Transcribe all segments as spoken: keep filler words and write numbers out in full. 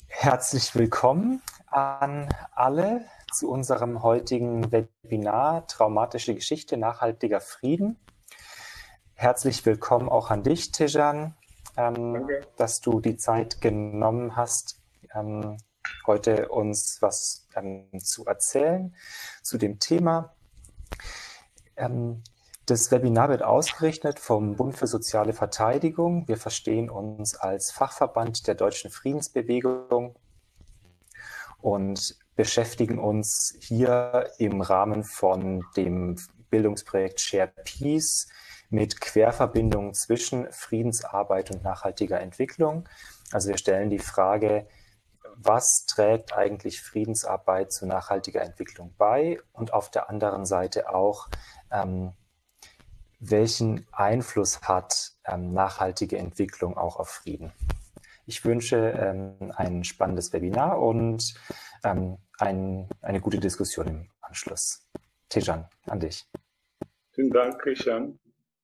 Herzlich willkommen an alle zu unserem heutigen Webinar Traumatische Geschichte, nachhaltiger Frieden. Herzlich willkommen auch an dich, Tejan, ähm, dass du die Zeit genommen hast, ähm, heute uns was ähm, zu erzählen zu dem Thema. Ähm, Das Webinar wird ausgerichtet vom Bund für soziale Verteidigung. Wir verstehen uns als Fachverband der deutschen Friedensbewegung und beschäftigen uns hier im Rahmen von dem Bildungsprojekt Share Peace mit Querverbindungen zwischen Friedensarbeit und nachhaltiger Entwicklung. Also wir stellen die Frage, was trägt eigentlich Friedensarbeit zu nachhaltiger Entwicklung bei? Und auf der anderen Seite auch, ähm, welchen Einfluss hat ähm, nachhaltige Entwicklung auch auf Frieden? Ich wünsche ähm, ein spannendes Webinar und ähm, ein, eine gute Diskussion im Anschluss. Tejan, an dich. Vielen Dank, Christian.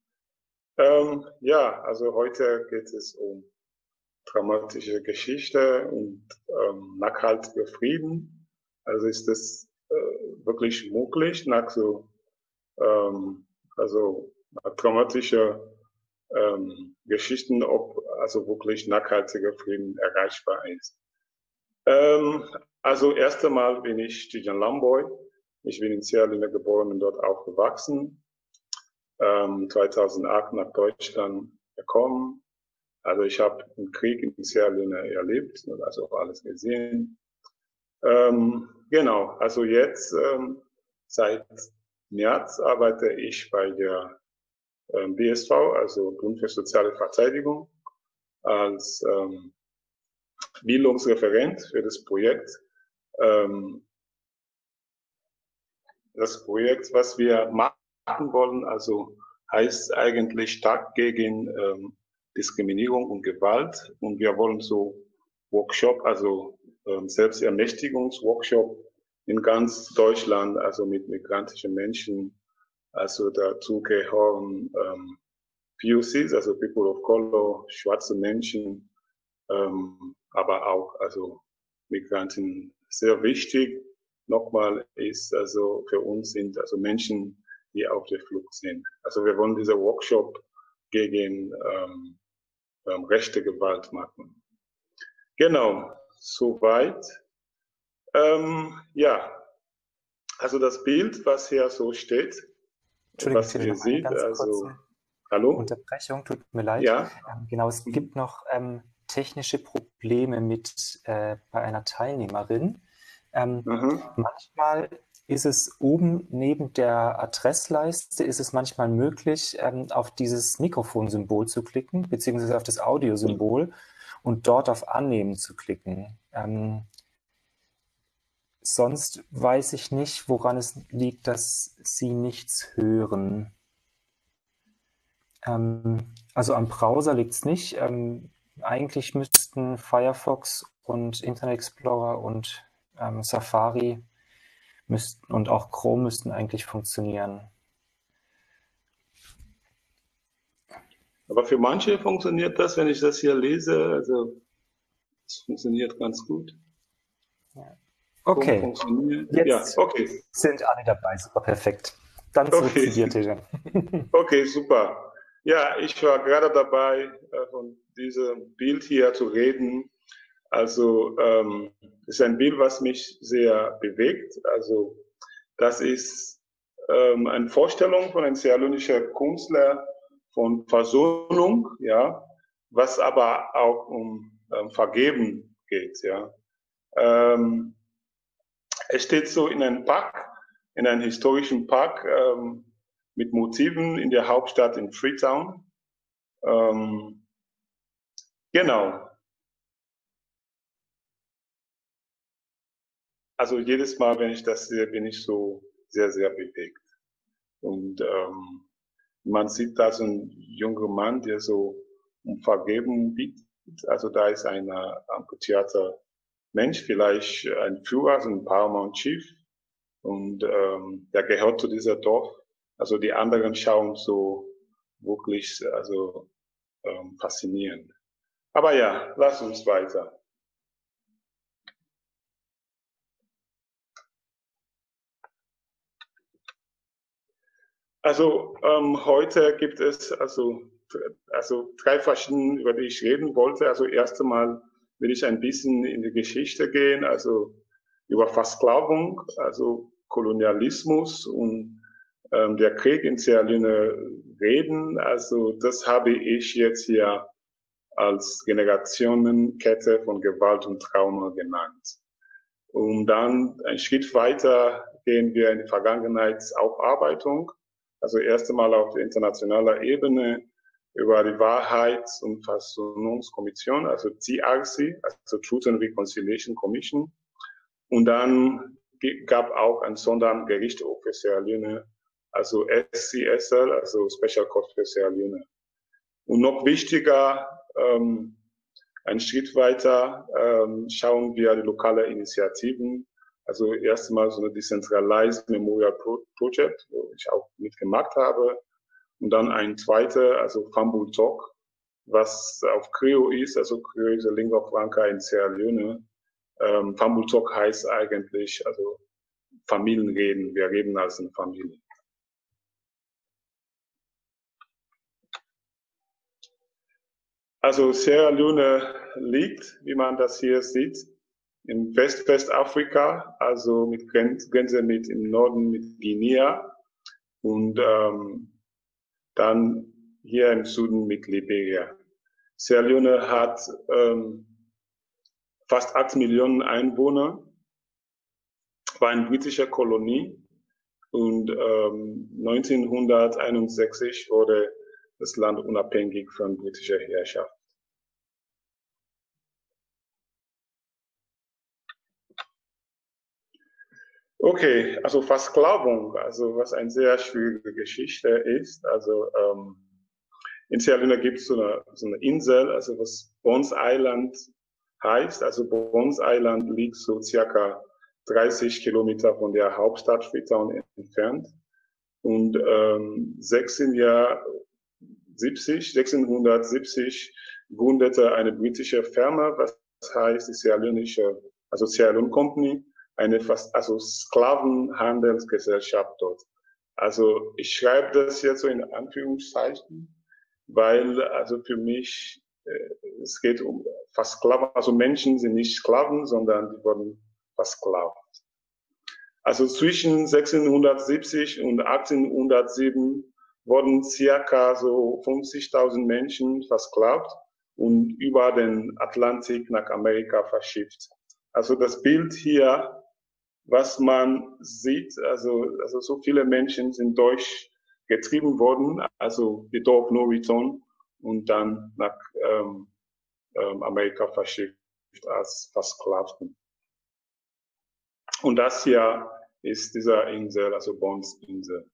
Ähm, ja, also heute geht es um traumatische Geschichte und ähm, nachhaltiger Frieden. Also ist es äh, wirklich möglich, nach so ähm, also nach traumatischer ähm, Geschichten, ob also wirklich nachhaltiger Frieden erreichbar ist. Ähm, also erst einmal bin ich Tijan Lamboy. Ich bin in Sierra Leone geboren und dort aufgewachsen. Ähm, zweitausendacht nach Deutschland gekommen. Also ich habe den Krieg in Sierra Leone erlebt und also alles gesehen. Ähm, genau, also jetzt ähm, seit März arbeite ich bei der ähm, B S V, also Bund für soziale Verteidigung, als ähm, Bildungsreferent für das Projekt. Ähm, das Projekt, was wir machen wollen, also heißt eigentlich Stark gegen ähm, Diskriminierung und Gewalt. Und wir wollen so Workshop, also ähm, Selbstermächtigungsworkshop in ganz Deutschland, also mit migrantischen Menschen. Also dazu gehören ähm, P O Cs, also People of Color, schwarze Menschen, ähm, aber auch also Migranten sehr wichtig. Nochmal ist also für uns sind also Menschen, die auf der Flucht sind. Also wir wollen diesen Workshop gegen ähm, ähm, rechte Gewalt machen. Genau, soweit. Ähm, ja, also das Bild, was hier so steht, Entschuldigung, was Tejan, ihr noch eine seht, ganz also, kurze hallo? Unterbrechung, tut mir leid. Ja? Ähm, genau, es Mhm. gibt noch ähm, technische Probleme mit äh, bei einer Teilnehmerin. Ähm, Aha. manchmal ist es oben neben der Adressleiste, ist es manchmal möglich, ähm, auf dieses Mikrofonsymbol zu klicken, beziehungsweise auf das Audiosymbol und dort auf Annehmen zu klicken. Ähm, sonst weiß ich nicht, woran es liegt, dass Sie nichts hören. Ähm, also am Browser liegt es nicht. Ähm, eigentlich müssten Firefox und Internet Explorer und ähm, Safari müssten und auch Chrome müssten eigentlich funktionieren. Aber für manche funktioniert das, wenn ich das hier lese, also es funktioniert ganz gut. Ja. Chrome Okay, funktioniert. Ja, jetzt okay. sind alle dabei. Super, perfekt. Dann zurück Okay. zu dir, Tejan. Okay, super. Ja, ich war gerade dabei, äh, von diesem Bild hier zu reden. Also ähm, ist ein Bild, was mich sehr bewegt. Also das ist ähm, eine Vorstellung von einem sierra-leonischen Künstler von Versöhnung, ja, was aber auch um ähm, Vergeben geht, ja. Ähm, es steht so in einem Park, in einem historischen Park ähm, mit Motiven in der Hauptstadt in Freetown. Ähm, genau. Also jedes Mal, wenn ich das sehe, bin ich so sehr, sehr bewegt. Und ähm, man sieht da so einen jungen Mann, der so um Vergebung bittet. Also da ist ein äh, amputierter Mensch, vielleicht ein Führer, so ein Paramount Chief. Und ähm, der gehört zu dieser Dorf. Also die anderen schauen so wirklich also ähm, faszinierend. Aber ja, lass uns weiter. Also ähm, heute gibt es also, also drei verschiedene, über die ich reden wollte. Also erst einmal will ich ein bisschen in die Geschichte gehen, also über Versklavung, also Kolonialismus und ähm, der Krieg in Sierra Leone reden. Also das habe ich jetzt hier als Generationenkette von Gewalt und Trauma genannt. Und dann ein Schritt weiter gehen wir in die Vergangenheitsaufarbeitung. Also erst einmal auf internationaler Ebene über die Wahrheits- und Versöhnungskommission, also T R C, also Truth and Reconciliation Commission. Und dann gab auch ein Sondergerichtshof für Sierra Leone, also S C S L, also Special Court für Sierra Leone. Und noch wichtiger, ähm, ein Schritt weiter ähm, schauen wir die lokale Initiativen. Also erstmal so eine Decentralized Memorial Pro Project, wo ich auch mitgemacht habe. Und dann ein zweiter, also Fambul Talk, was auf Creole ist, also Creole ist eine Lingua Franca in Sierra Leone. Ähm, Fambul Talk heißt eigentlich, also Familienreden, wir reden als eine Familie. Also Sierra Leone liegt, wie man das hier sieht, in West-Westafrika, also mit Grenze mit im Norden mit Guinea und ähm, dann hier im Süden mit Liberia. Sierra Leone hat ähm, fast acht Millionen Einwohner, war eine britische Kolonie und ähm, neunzehnhunderteinundsechzig wurde das Land unabhängig von britischer Herrschaft. Okay, also Versklavung, also was eine sehr schwierige Geschichte ist. Also ähm, in Sierra Leone gibt es so eine, so eine Insel, also was Bones Island heißt. Also Bones Island liegt so circa dreißig Kilometer von der Hauptstadt Freetown entfernt. Und ähm, sechzehnhundertsiebzig gründete eine britische Firma, was heißt die Sierra Leoneische, also Sierra Leone Company, eine fast, also Sklavenhandelsgesellschaft dort. Also ich schreibe das jetzt so in Anführungszeichen, weil also für mich äh, es geht um Versklaven, also Menschen sind nicht Sklaven, sondern die wurden versklavt. Also zwischen sechzehnhundertsiebzig und achtzehnhundertsieben wurden circa so fünfzigtausend Menschen versklavt und über den Atlantik nach Amerika verschifft. Also das Bild hier, was man sieht, also, also so viele Menschen sind durchgetrieben worden, also die Door of No Return und dann nach ähm, ähm, Amerika verschifft als Versklavten. Und das hier ist dieser Insel, also Bones Insel.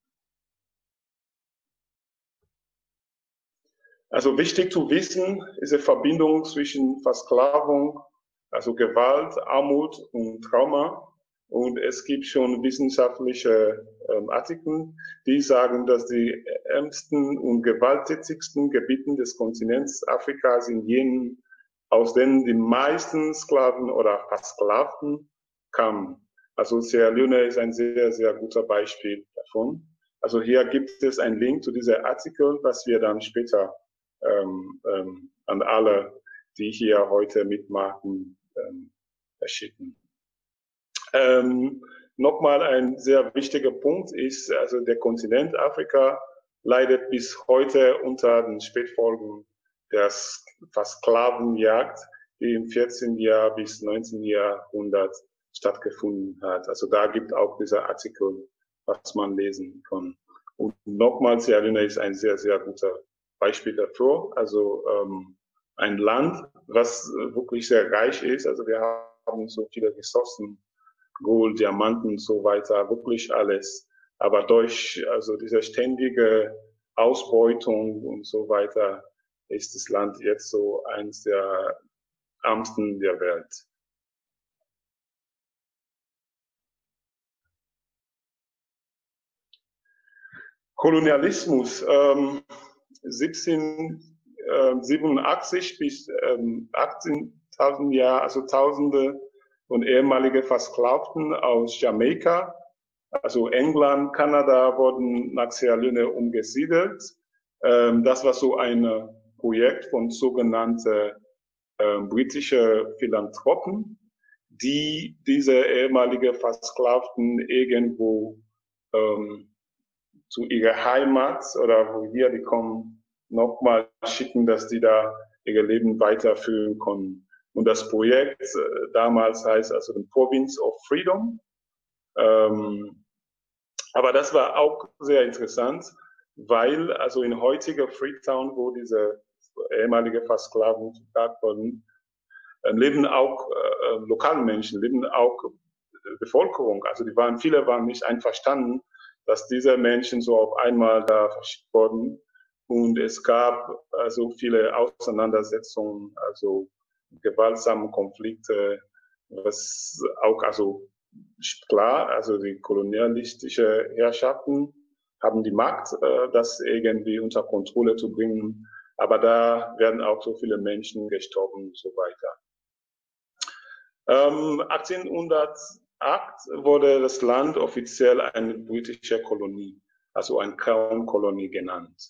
Also wichtig zu wissen ist die Verbindung zwischen Versklavung, also Gewalt, Armut und Trauma. Und es gibt schon wissenschaftliche ähm, Artikel, die sagen, dass die ärmsten und gewalttätigsten Gebieten des Kontinents Afrika sind jenen, aus denen die meisten Sklaven oder Versklavten kamen. Also Sierra Leone ist ein sehr, sehr guter Beispiel davon. Also hier gibt es einen Link zu diesem Artikel, was wir dann später ähm, ähm, an alle, die hier heute mitmachen, ähm, verschicken. Ähm, Nochmal ein sehr wichtiger Punkt ist, also der Kontinent Afrika leidet bis heute unter den Spätfolgen der Versklavenjagd, die im vierzehnten Jahr bis neunzehnten Jahrhundert stattgefunden hat. Also da gibt auch dieser Artikel, was man lesen kann. Und nochmals, Sierra Leone ist ein sehr, sehr guter Beispiel dafür. Also ähm, ein Land, was wirklich sehr reich ist. Also wir haben so viele Ressourcen, Gold, Diamanten und so weiter, wirklich alles. Aber durch also diese ständige Ausbeutung und so weiter ist das Land jetzt so eines der ärmsten der Welt. Kolonialismus, ähm, siebzehnhundertsiebenundachtzig bis ähm, achtzehntausend Jahre, also Tausende von ehemalige Versklavten aus Jamaika also England, Kanada wurden nach Sierra Leone umgesiedelt. Ähm, das war so ein Projekt von sogenannten äh, britischen Philanthropen, die diese ehemalige Versklavten irgendwo ähm, zu ihrer Heimat oder wo wir die kommen, nochmal schicken, dass die da ihr Leben weiterführen können. Und das Projekt äh, damals heißt also the Province of Freedom. Ähm, aber das war auch sehr interessant, weil also in heutiger Freetown, wo diese ehemalige Versklaven verklagt wurden, äh, leben auch äh, lokale Menschen, leben auch äh, Bevölkerung. Also die waren, viele waren nicht einverstanden, dass diese Menschen so auf einmal da verschickt wurden. Und es gab also viele Auseinandersetzungen, also gewaltsame Konflikte, was auch, also klar, also die kolonialistische Herrschaften haben die Macht, äh, das irgendwie unter Kontrolle zu bringen. Aber da werden auch so viele Menschen gestorben und so weiter. Ähm, achtzehnhundertacht wurde das Land offiziell eine britische Kolonie, also eine Crown-Kolonie genannt.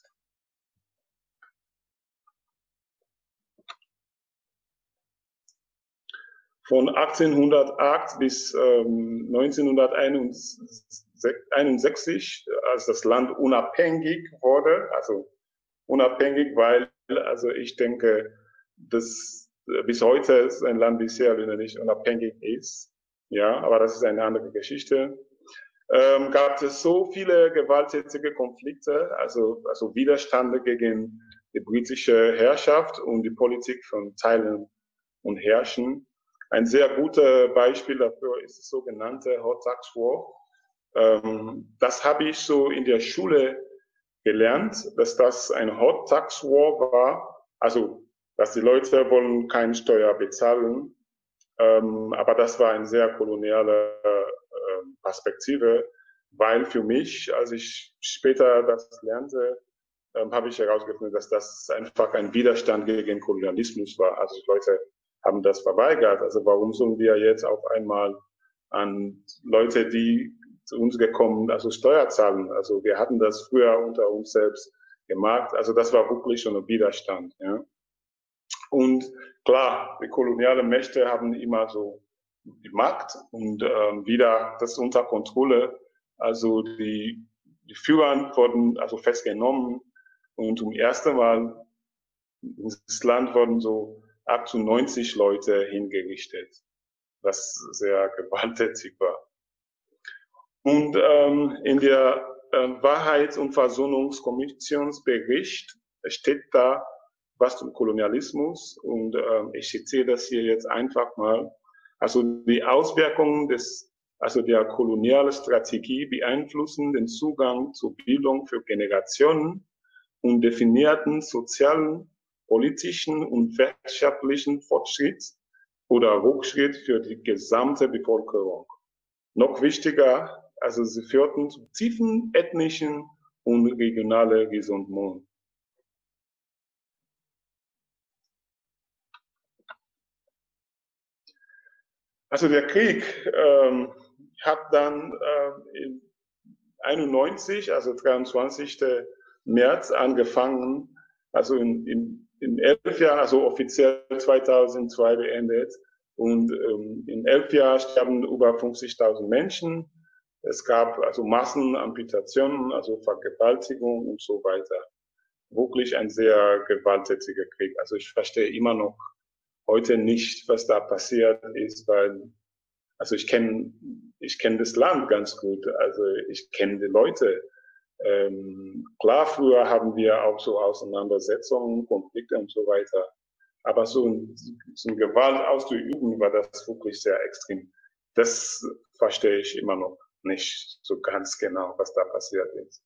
Von achtzehnhundertacht bis ähm, neunzehnhunderteinundsechzig, als das Land unabhängig wurde, also unabhängig, weil, also ich denke, dass bis heute ist ein Land wie Sierra Leone nicht unabhängig ist, ja, aber das ist eine andere Geschichte. Ähm, gab es so viele gewalttätige Konflikte, also, also Widerstände gegen die britische Herrschaft und die Politik von Teilen und Herrschen. Ein sehr gutes Beispiel dafür ist das sogenannte Hot Tax War. Ähm, das habe ich so in der Schule gelernt, dass das ein Hot Tax War war, also dass die Leute wollen keine Steuer bezahlen, ähm, aber das war eine sehr koloniale äh, Perspektive, weil für mich, als ich später das lernte, ähm, habe ich herausgefunden, dass das einfach ein Widerstand gegen Kolonialismus war. Also die Leute haben das verweigert. Also warum sollen wir jetzt auf einmal an Leute, die zu uns gekommen, also Steuer zahlen? Also wir hatten das früher unter uns selbst gemacht. Also das war wirklich schon ein Widerstand. Ja. Und klar, die kolonialen Mächte haben immer so die Macht und ähm, wieder das unter Kontrolle. Also die, die Führer wurden also festgenommen und zum ersten Mal in das Land wurden so ab zu neunzig Leute hingerichtet, was sehr gewalttätig war. Und ähm, in der äh, Wahrheits- und Versöhnungskommissionsbericht steht da was zum Kolonialismus und ähm, ich zitiere das hier jetzt einfach mal. Also die Auswirkungen des, also der kolonialen Strategie beeinflussen den Zugang zur Bildung für Generationen und definierten sozialen, politischen und wirtschaftlichen Fortschritt oder Rückschritt für die gesamte Bevölkerung. Noch wichtiger, also sie führten zu tiefen ethnischen und regionalen Ressentiments. Also der Krieg ähm, hat dann äh, in einundneunzig, also dreiundzwanzigsten März angefangen, also in, in, in elf Jahren, also offiziell zweitausendzwei beendet. Und ähm, in elf Jahren sterben über fünfzigtausend Menschen. Es gab also Massenamputationen, also Vergewaltigung und so weiter. Wirklich ein sehr gewalttätiger Krieg. Also ich verstehe immer noch heute nicht, was da passiert ist, weil also ich kenne ich kenne das Land ganz gut, also ich kenne die Leute. Ähm, klar, früher haben wir auch so Auseinandersetzungen, Konflikte und so weiter, aber so ein, so ein Gewalt auszuüben war das wirklich sehr extrem. Das verstehe ich immer noch nicht so ganz genau, was da passiert ist.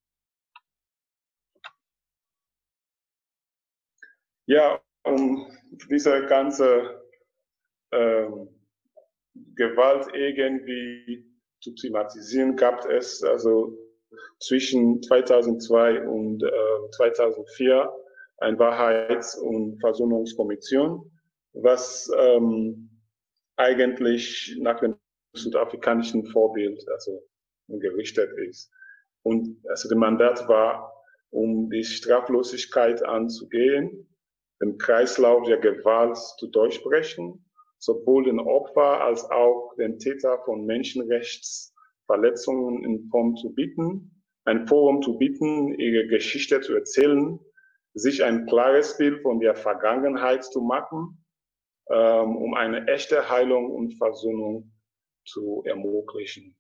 Ja, um diese ganze ähm, Gewalt irgendwie zu thematisieren, gab es also zwischen zweitausendzwei und äh, zweitausendvier eine Wahrheits- und Versöhnungskommission, was ähm, eigentlich nach dem südafrikanischen Vorbild also gerichtet ist. Und also das Mandat war, um die Straflosigkeit anzugehen, den Kreislauf der Gewalt zu durchbrechen, sowohl den Opfer als auch den Täter von Menschenrechtsverletzungen in Form zu bieten, ein Forum zu bieten, ihre Geschichte zu erzählen, sich ein klares Bild von der Vergangenheit zu machen, ähm, um eine echte Heilung und Versöhnung zu ermöglichen.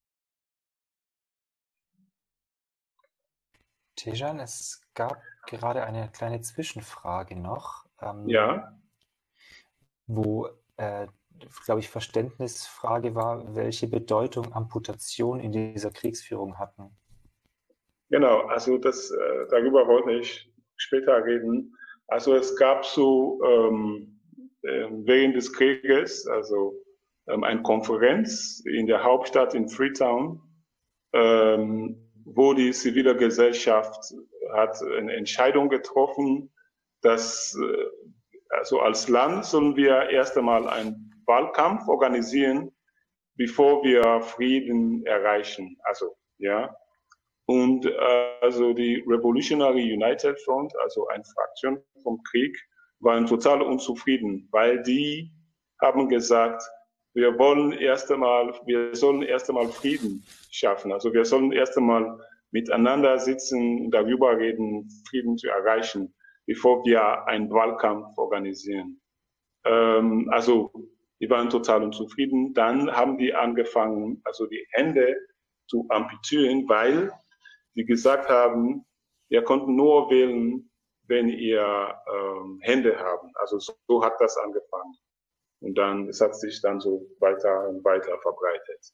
Tejan, es gab gerade eine kleine Zwischenfrage noch, ähm, Ja. wo, äh, glaube ich, Verständnisfrage war, welche Bedeutung Amputationen in dieser Kriegsführung hatten. Genau, also das, äh, darüber wollte ich später reden. Also es gab so ähm, äh, während des Krieges, also ähm, eine Konferenz in der Hauptstadt in Freetown, ähm, wo die zivile Gesellschaft hat eine Entscheidung getroffen, dass äh, also als Land sollen wir erst einmal einen Wahlkampf organisieren, bevor wir Frieden erreichen. Also ja. Und äh, also die Revolutionary United Front, also eine Fraktion vom Krieg, waren total unzufrieden, weil die haben gesagt, wir wollen erst einmal, wir sollen erst einmal Frieden schaffen. Also wir sollen erst einmal miteinander sitzen, darüber reden, Frieden zu erreichen, bevor wir einen Wahlkampf organisieren. Ähm, also die waren total unzufrieden. Dann haben die angefangen, also die Hände zu amputieren, weil die gesagt haben, ihr könnt nur wählen, wenn ihr ähm, Hände haben. Also so, so hat das angefangen. Und dann, es hat sich dann so weiter und weiter verbreitet.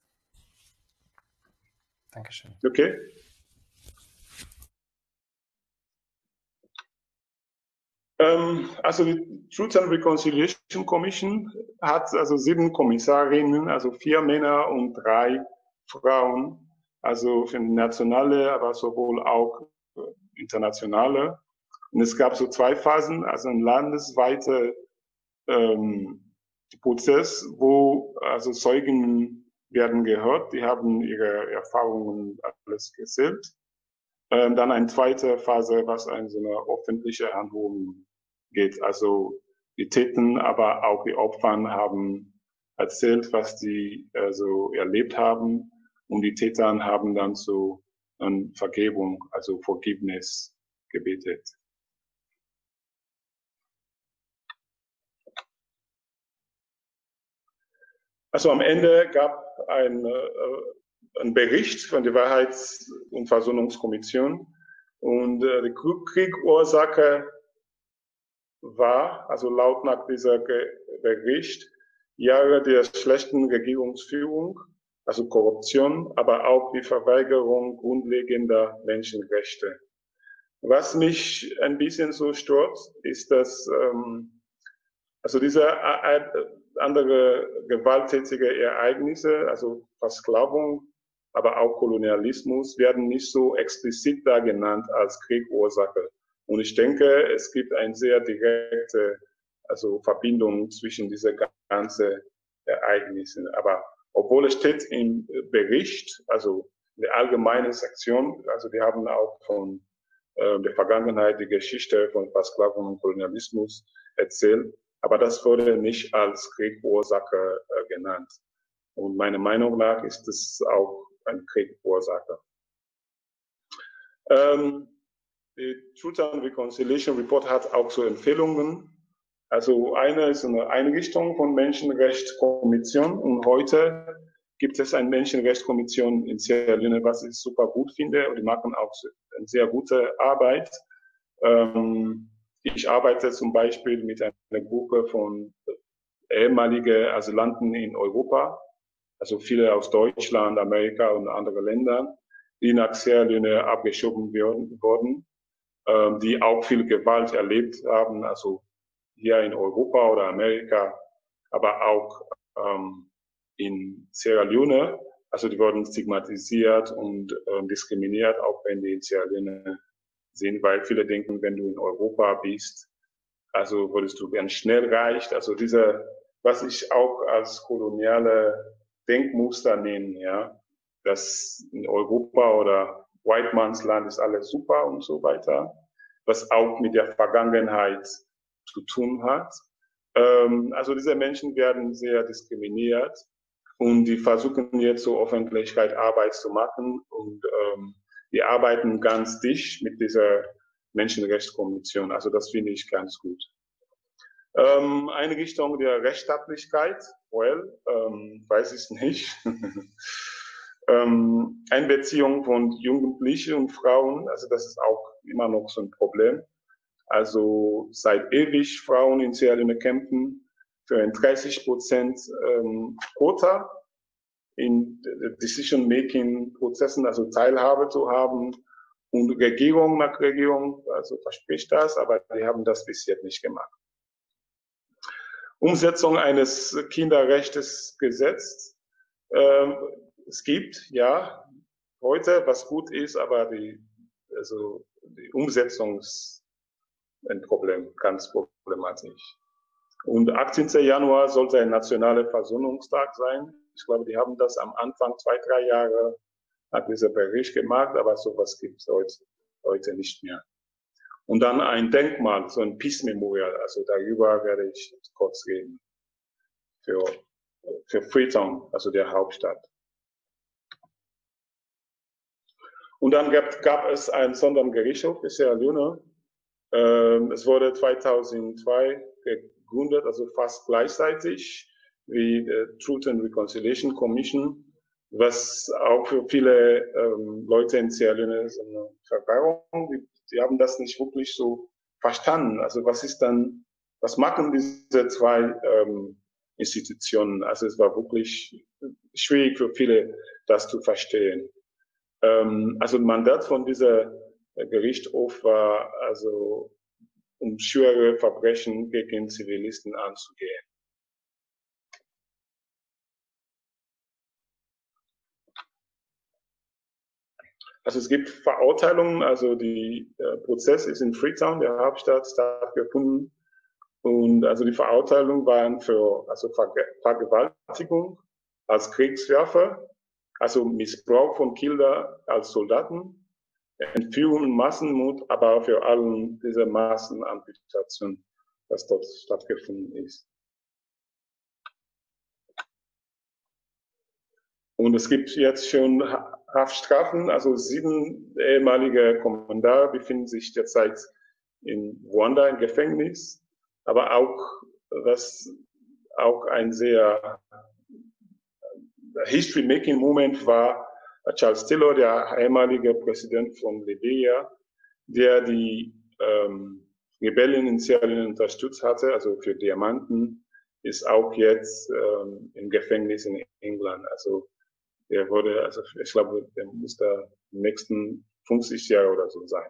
Dankeschön. Okay? Ähm, also die Truth and Reconciliation Commission hat also sieben Kommissarinnen, also vier Männer und drei Frauen, also für nationale, aber sowohl auch internationale. Und es gab so zwei Phasen, also ein landesweiter ähm, Prozess, wo also Zeugen werden gehört, die haben ihre Erfahrungen alles erzählt. Ähm, dann eine zweite Phase, was eine so eine öffentliche Anhörung geht. Also die Täter, aber auch die Opfer haben erzählt, was sie also erlebt haben. Und die Täter haben dann so eine Vergebung, also Forgiveness gebetet. Also am Ende gab ein, äh, ein Bericht von der Wahrheits- und Versöhnungskommission und äh, die Kriegursache war, also laut nach dieser Bericht, Jahre der schlechten Regierungsführung, also Korruption, aber auch die Verweigerung grundlegender Menschenrechte. Was mich ein bisschen so stört, ist, dass ähm, also diese andere gewalttätige Ereignisse, also Versklavung, aber auch Kolonialismus, werden nicht so explizit da genannt als Kriegursache. Und ich denke, es gibt eine sehr direkte also Verbindung zwischen diesen ganzen Ereignissen. Aber obwohl es steht im Bericht, also in der allgemeinen Sektion, also wir haben auch von äh, der Vergangenheit die Geschichte von Versklavung und Kolonialismus erzählt, aber das wurde nicht als Kriegursache äh, genannt. Und meiner Meinung nach ist es auch eine Kriegursache. Ähm, die Truth and Reconciliation Report hat auch so Empfehlungen. Also eine ist eine Einrichtung von Menschenrechtskommission und heute gibt es eine Menschenrechtskommission in Sierra Leone, was ich super gut finde, und die machen auch eine sehr gute Arbeit. Ähm, ich arbeite zum Beispiel mit einer Gruppe von ehemaligen Asylanten in Europa, also viele aus Deutschland, Amerika und anderen Ländern, die nach Sierra Leone abgeschoben wurden, ähm, die auch viel Gewalt erlebt haben, also hier in Europa oder Amerika, aber auch ähm, in Sierra Leone. Also die wurden stigmatisiert und äh, diskriminiert, auch wenn die in Sierra Leone sind, weil viele denken, wenn du in Europa bist, also würdest du ganz schnell reich. Also diese, was ich auch als koloniale Denkmuster nenne, ja, dass in Europa oder White Man's Land ist alles super und so weiter, was auch mit der Vergangenheit zu tun hat. Ähm, also diese Menschen werden sehr diskriminiert und die versuchen jetzt zur Öffentlichkeit Arbeit zu machen und ähm, die arbeiten ganz dicht mit dieser Menschenrechtskommission. Also das finde ich ganz gut. Ähm, eine Richtung der Rechtsstaatlichkeit, well, ähm, weiß ich nicht. ähm, Einbeziehung von Jugendlichen und Frauen, also das ist auch immer noch so ein Problem. Also seit ewig Frauen in Sierra Leone kämpfen für ein dreißig Prozent ähm, Quota in Decision-Making-Prozessen, also Teilhabe zu haben. Und Regierung nach Regierung also verspricht das, aber die haben das bis jetzt nicht gemacht. Umsetzung eines Kinderrechtesgesetzes. Ähm, es gibt, ja, heute, was gut ist, aber die, also die Umsetzung ist ein Problem, ganz problematisch. Und achtzehnten Januar sollte ein nationaler Versöhnungstag sein. Ich glaube, die haben das am Anfang zwei, drei Jahre nach diesem Bericht gemacht, aber sowas gibt es heute, heute nicht mehr. Und dann ein Denkmal, so ein Peace Memorial, also darüber werde ich kurz reden. Für, für Freetown, also der Hauptstadt. Und dann gab, gab es einen Sondergerichtshof für Sierra Leone. Ähm, es wurde zweitausendzwei gegründet, also fast gleichzeitig wie die Truth and Reconciliation Commission, was auch für viele ähm, Leute in Sierra Leone ist eine Verwirrung. Die, die haben das nicht wirklich so verstanden. Also was ist dann, was machen diese zwei ähm, Institutionen? Also es war wirklich schwierig für viele, das zu verstehen. Ähm, also ein Mandat von dieser Gerichtshof war also, um schwere Verbrechen gegen Zivilisten anzugehen. Also es gibt Verurteilungen, also der äh, Prozess ist in Freetown, der Hauptstadt, stattgefunden. Und also die Verurteilungen waren für also Ver Vergewaltigung als Kriegswerfer, also Missbrauch von Kindern als Soldaten, Entführung und Massenmord, aber für alle diese Massenamputation, was dort stattgefunden ist. Und es gibt jetzt schon Haftstrafen, also sieben ehemalige Kommandare befinden sich derzeit in Ruanda im Gefängnis, aber auch, was auch ein sehr History-Making-Moment war, Charles Taylor, der ehemalige Präsident von Liberia, der die ähm, Rebellen in Sierra Leone unterstützt hatte, also für Diamanten, ist auch jetzt ähm, im Gefängnis in England. Also der wurde, also ich glaube, der muss da die nächsten fünfzig Jahre oder so sein.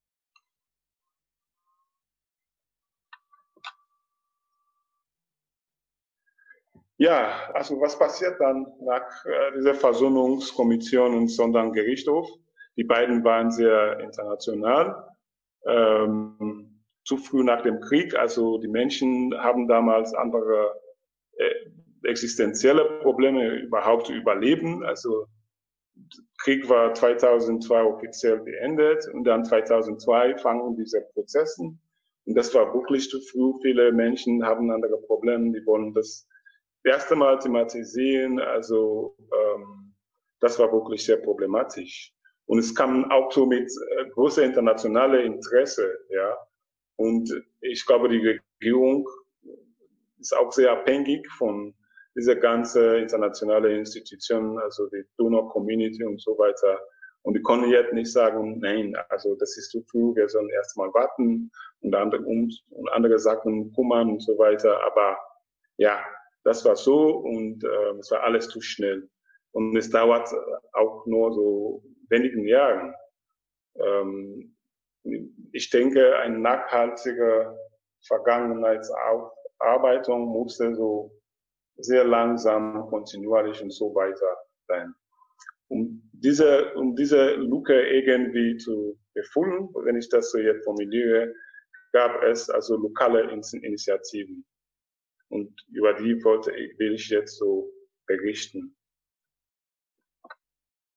Ja, also was passiert dann nach äh, dieser Versöhnungskommission und Sondergerichtshof? Die beiden waren sehr international. Ähm, zu früh nach dem Krieg, also die Menschen haben damals andere äh, existenzielle Probleme überhaupt zu überleben. Also Krieg war zweitausendzwei offiziell beendet und dann zweitausendzwei fangen diese Prozesse. Und das war wirklich zu früh. Viele Menschen haben andere Probleme, die wollen das erste Mal thematisieren. Also ähm, das war wirklich sehr problematisch. Und es kam auch so mit äh, großer internationaler Interesse, ja. Und ich glaube, die Regierung ist auch sehr abhängig von dieser ganzen internationalen Institutionen, also die Donor Community und so weiter. Und die konnten jetzt nicht sagen, nein, also das ist zu früh, wir sollen erst mal warten und andere, und andere Sachen kümmern und so weiter. Aber ja, das war so und äh, es war alles zu schnell. Und es dauert auch nur so wenigen Jahren. Ähm, ich denke, eine nachhaltige Vergangenheitsaufarbeitung musste so sehr langsam, kontinuierlich und so weiter sein. Um diese, um diese Lücke irgendwie zu befüllen, wenn ich das so jetzt formuliere, gab es also lokale Initiativen. Und über die wollte ich, will ich jetzt so berichten.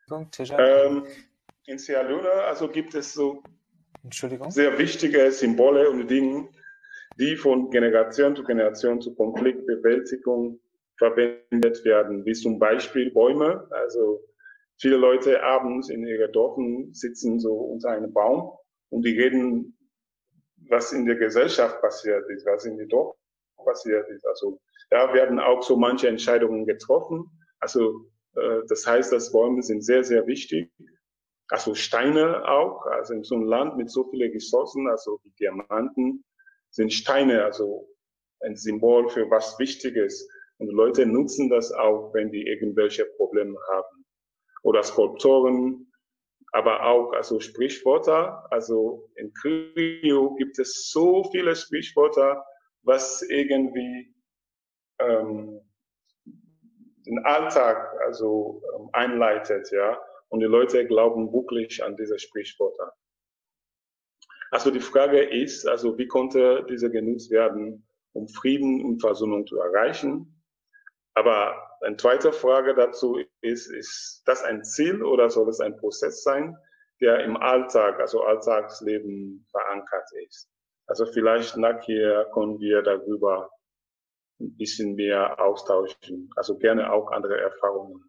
Tejan? Ähm, in Sierra Leone also gibt es so Entschuldigung? sehr wichtige Symbole und Dinge, die von Generation zu Generation zur Konfliktbewältigung verwendet werden, wie zum Beispiel Bäume. Also viele Leute abends in ihren Dörfern sitzen so unter einem Baum und die reden, was in der Gesellschaft passiert ist, was in den Dörfern passiert ist. Also da werden auch so manche Entscheidungen getroffen. Also äh, das heißt, dass Bäume sind sehr, sehr wichtig. Also Steine auch, also in so einem Land mit so vielen Ressourcen, also wie Diamanten, sind Steine also ein Symbol für was Wichtiges. Und die Leute nutzen das auch, wenn die irgendwelche Probleme haben. Oder Skulpturen, aber auch also Sprichwörter. Also in Kriyo gibt es so viele Sprichwörter, was irgendwie ähm, den Alltag also ähm, einleitet, ja. Und die Leute glauben wirklich an diese Sprichwörter. Also die Frage ist, also wie konnte diese genutzt werden, um Frieden und Versöhnung zu erreichen? Aber eine zweite Frage dazu ist, ist das ein Ziel oder soll es ein Prozess sein, der im Alltag, also Alltagsleben verankert ist? Also vielleicht nachher können wir darüber ein bisschen mehr austauschen, also gerne auch andere Erfahrungen.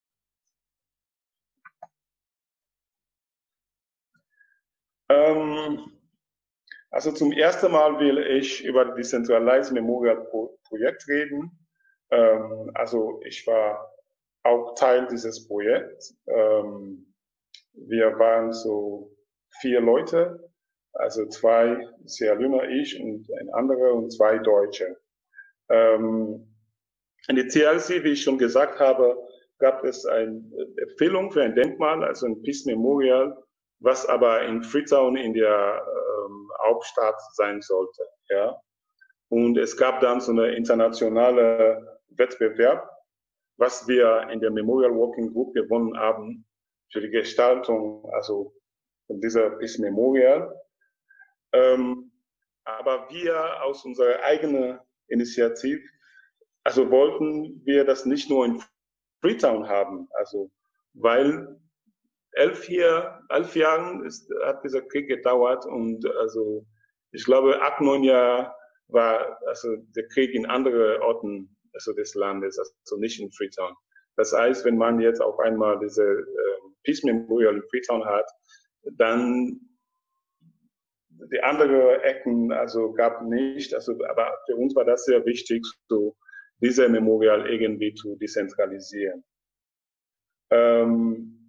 Ähm, also zum ersten Mal will ich über das Decentralized Memorial Pro Projekt reden. Ähm, also ich war auch Teil dieses Projekts. Ähm, wir waren so vier Leute, also zwei Sierra Leone, ich und ein anderer und zwei Deutsche. Ähm, in der T L C, wie ich schon gesagt habe, gab es eine Empfehlung für ein Denkmal, also ein Peace Memorial, was aber in Freetown in der ähm, Hauptstadt sein sollte. Ja. Und es gab dann so eine internationale Wettbewerb, was wir in der Memorial Working Group gewonnen haben für die Gestaltung, also von dieser Peace Memorial. Ähm, aber wir aus unserer eigenen Initiative, also wollten wir das nicht nur in Freetown haben, also weil elf, hier, elf Jahren ist, hat dieser Krieg gedauert und also ich glaube acht, neun Jahre war also der Krieg in anderen Orten also des Landes, also nicht in Freetown. Das heißt, wenn man jetzt auf einmal diese äh, Peace Memorial in Freetown hat, dann die anderen Ecken also gab nicht, also aber für uns war das sehr wichtig, so diese Memorial irgendwie zu dezentralisieren. Ähm,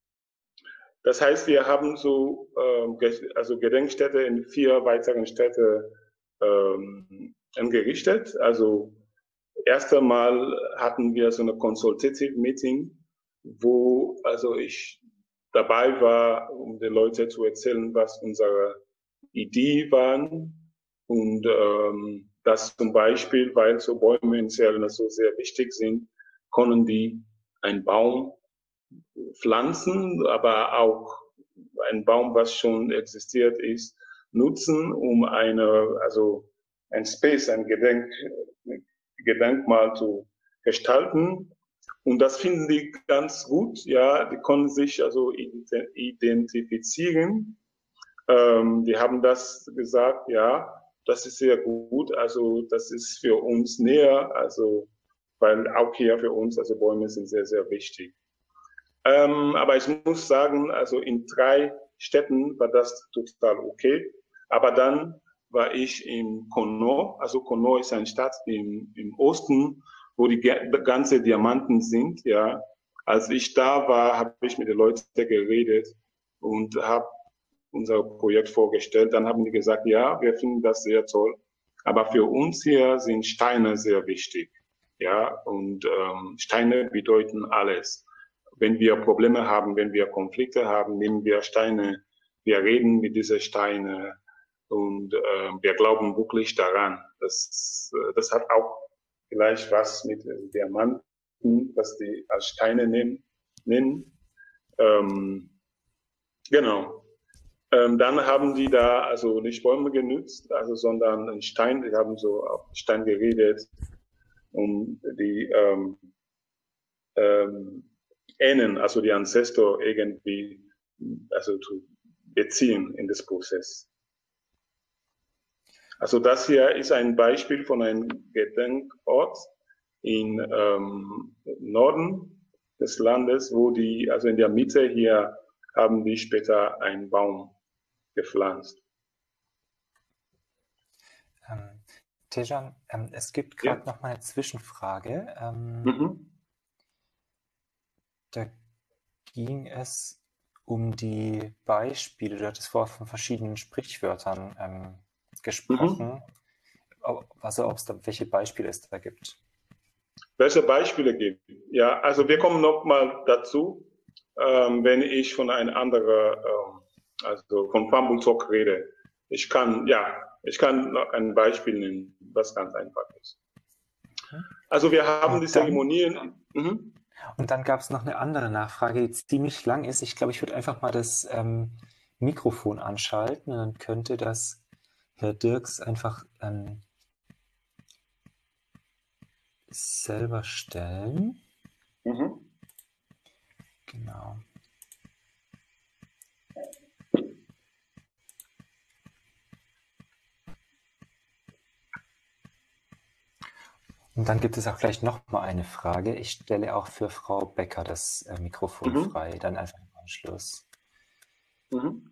Das heißt, wir haben so ähm, also Gedenkstätte in vier weiteren Städten ähm, eingerichtet. Also erst einmal hatten wir so eine Consultative Meeting, wo also ich dabei war, um den Leuten zu erzählen, was unsere Ideen waren und ähm, dass zum Beispiel, weil so Bäume in Sierra Leone so sehr wichtig sind, können die einen Baum pflanzen, aber auch ein Baum, was schon existiert ist, nutzen, um eine, also ein Space, ein Gedenk, Gedenkmal zu gestalten. Und das finden die ganz gut, ja, die können sich also identifizieren. Ähm, die haben das gesagt, ja, das ist sehr gut, also das ist für uns näher, also weil auch hier für uns, also Bäume sind sehr, sehr wichtig. Ähm, aber ich muss sagen, also in drei Städten war das total okay. Aber dann war ich in Kono. Also Kono ist eine Stadt im, im Osten, wo die ganze Diamanten sind. Ja, als ich da war, habe ich mit den Leuten geredet und habe unser Projekt vorgestellt. Dann haben die gesagt, ja, wir finden das sehr toll. Aber für uns hier sind Steine sehr wichtig. Ja, und ähm, Steine bedeuten alles. Wenn wir Probleme haben, wenn wir Konflikte haben, nehmen wir Steine, wir reden mit diesen Steinen und äh, wir glauben wirklich daran. Das, das hat auch vielleicht was mit Diamanten, was die als Steine nehmen. nennen. Ähm, genau. Ähm, dann haben die da also nicht Bäume genützt, also sondern einen Stein. Die haben so auf Stein geredet, um die ähm, ähm, Ahnen, also die Ancestor irgendwie, also zu beziehen in das Prozess. Also das hier ist ein Beispiel von einem Gedenkort im ähm, Norden des Landes, wo die, also in der Mitte hier haben die später einen Baum gepflanzt. Ähm, Tejan, ähm, es gibt Ja. gerade noch mal eine Zwischenfrage. Ähm, Mhm. Da ging es um die Beispiele. Du hattest vorher von verschiedenen Sprichwörtern ähm, gesprochen. Mhm. Also ob es da welche Beispiele es da gibt. Welche Beispiele gibt? Ja, also wir kommen noch mal dazu, ähm, wenn ich von einem anderen, ähm, also von Fumble Talk rede. Ich kann, ja, ich kann noch ein Beispiel nennen, was ganz einfach ist. Also wir haben Und die dann, Zeremonien. Mhm. Und dann gab es noch eine andere Nachfrage, die ziemlich lang ist. Ich glaube, ich würde einfach mal das ähm, Mikrofon anschalten und dann könnte das Herr Dirks einfach ähm, selber stellen. Mhm. Genau. Und dann gibt es auch gleich noch mal eine Frage. Ich stelle auch für Frau Becker das äh, Mikrofon Mhm. frei, dann einfach im Anschluss. Mhm.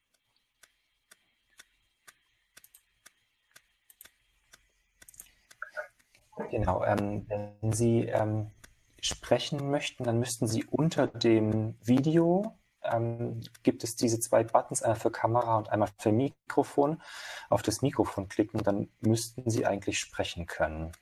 Genau, ähm, wenn Sie ähm, sprechen möchten, dann müssten Sie unter dem Video, ähm, gibt es diese zwei Buttons, einmal für Kamera und einmal für Mikrofon. Auf das Mikrofon klicken, dann müssten Sie eigentlich sprechen können.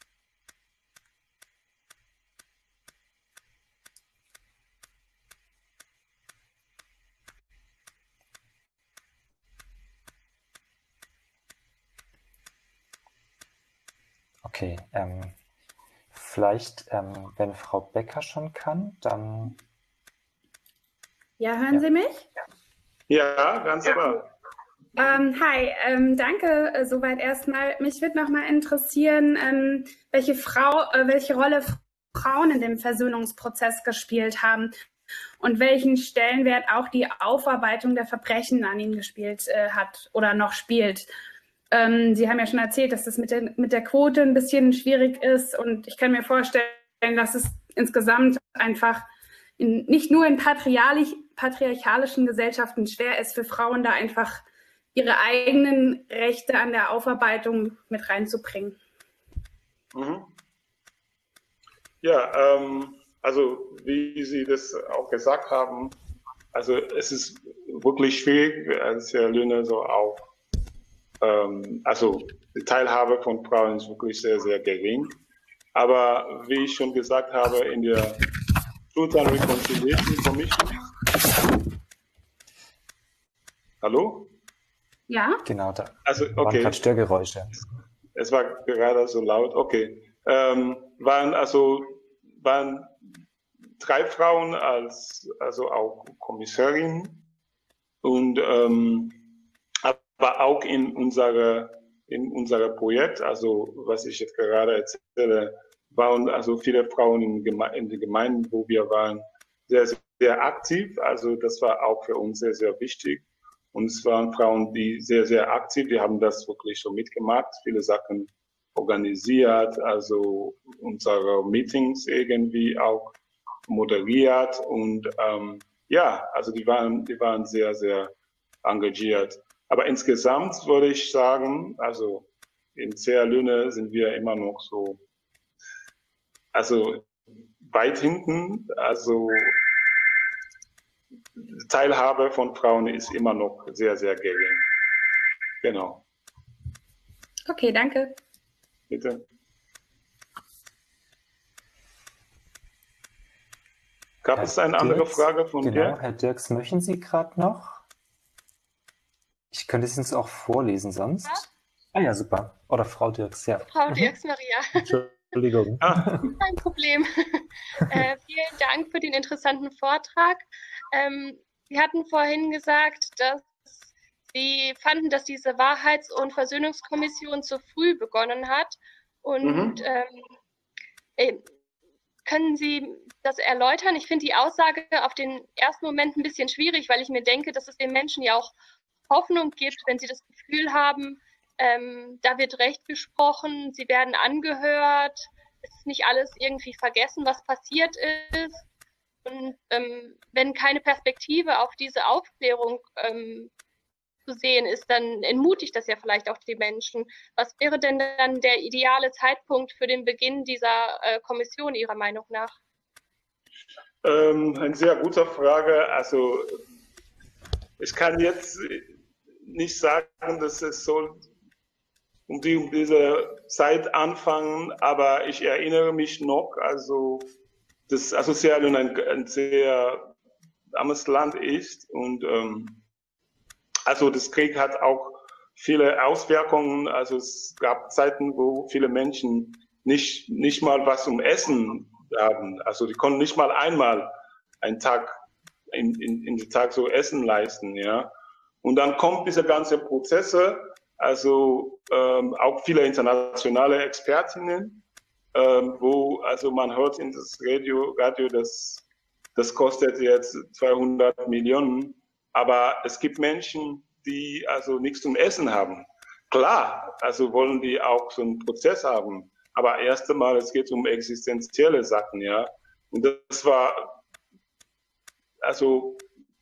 Okay, ähm, vielleicht, ähm, wenn Frau Becker schon kann, dann... Ja, hören Ja. Sie mich? Ja, ganz klar. Ähm, hi, ähm, danke äh, soweit erstmal. Mich würde noch mal interessieren, ähm, welche Frau, äh, welche Rolle Frauen in dem Versöhnungsprozess gespielt haben und welchen Stellenwert auch die Aufarbeitung der Verbrechen an ihnen gespielt äh, hat oder noch spielt. Ähm, Sie haben ja schon erzählt, dass das mit der, mit der Quote ein bisschen schwierig ist und ich kann mir vorstellen, dass es insgesamt einfach in, nicht nur in patriarch, patriarchalischen Gesellschaften schwer ist, für Frauen da einfach ihre eigenen Rechte an der Aufarbeitung mit reinzubringen. Mhm. Ja, ähm, also wie Sie das auch gesagt haben, also es ist wirklich schwierig, als Herr Löhne so auch, ähm, also die Teilhabe von Frauen ist wirklich sehr, sehr gering. Aber wie ich schon gesagt habe, in der Truth and Reconciliation Commission. Hallo? Ja? Genau, da Also, waren okay. gerade Störgeräusche. Es war gerade so laut, okay. Ähm, waren also waren drei Frauen als also auch Kommissarin und ähm, aber auch in unserer in unser Projekt, also was ich jetzt gerade erzähle, waren also viele Frauen in, Geme in den Gemeinden, wo wir waren, sehr, sehr aktiv. Also das war auch für uns sehr, sehr wichtig. Und es waren Frauen, die sehr, sehr aktiv, die haben das wirklich schon mitgemacht, viele Sachen organisiert, also unsere Meetings irgendwie auch moderiert und ähm, ja, also die waren, die waren sehr, sehr engagiert. Aber insgesamt würde ich sagen, also in Sierra Leone sind wir immer noch so, also weit hinten, also Teilhabe von Frauen ist immer noch sehr, sehr gering. Genau. Okay, danke. Bitte. Gab Herr es eine andere Dirks, Frage von genau, dir? Herr Dirks, möchten Sie gerade noch? Ich könnte es uns auch vorlesen sonst. Ja. Ah ja, super. Oder Frau Dirks, ja. Frau Dirks, Maria. Entschuldigung. Ah, Kein Problem. äh, vielen Dank für den interessanten Vortrag. Ähm, Sie hatten vorhin gesagt, dass Sie fanden, dass diese Wahrheits- und Versöhnungskommission zu früh begonnen hat. Und mhm. ähm, äh, können Sie das erläutern? Ich finde die Aussage auf den ersten Moment ein bisschen schwierig, weil ich mir denke, dass es den Menschen ja auch Hoffnung gibt, wenn sie das Gefühl haben, ähm, da wird Recht gesprochen, sie werden angehört, es ist nicht alles irgendwie vergessen, was passiert ist. Und ähm, wenn keine Perspektive auf diese Aufklärung ähm, zu sehen ist, dann entmutigt das ja vielleicht auch die Menschen. Was wäre denn dann der ideale Zeitpunkt für den Beginn dieser äh, Kommission Ihrer Meinung nach? Ähm, eine sehr gute Frage. Also ich kann jetzt nicht sagen, dass es soll um, die, um diese Zeit anfangen, aber ich erinnere mich noch, also dass also Sierra ein, ein sehr armes Land ist und ähm, also das Krieg hat auch viele Auswirkungen. Also es gab Zeiten, wo viele Menschen nicht, nicht mal was zum Essen haben. Also die konnten nicht mal einmal einen Tag in, in, in den Tag so Essen leisten, ja. Und dann kommt diese ganze Prozesse, also ähm, auch viele internationale Expertinnen, ähm, wo also man hört in das Radio, Radio das, das kostet jetzt zweihundert Millionen. Aber es gibt Menschen, die also nichts zum Essen haben. Klar, also wollen die auch so einen Prozess haben. Aber erst einmal, es geht um existenzielle Sachen, ja. Und das war also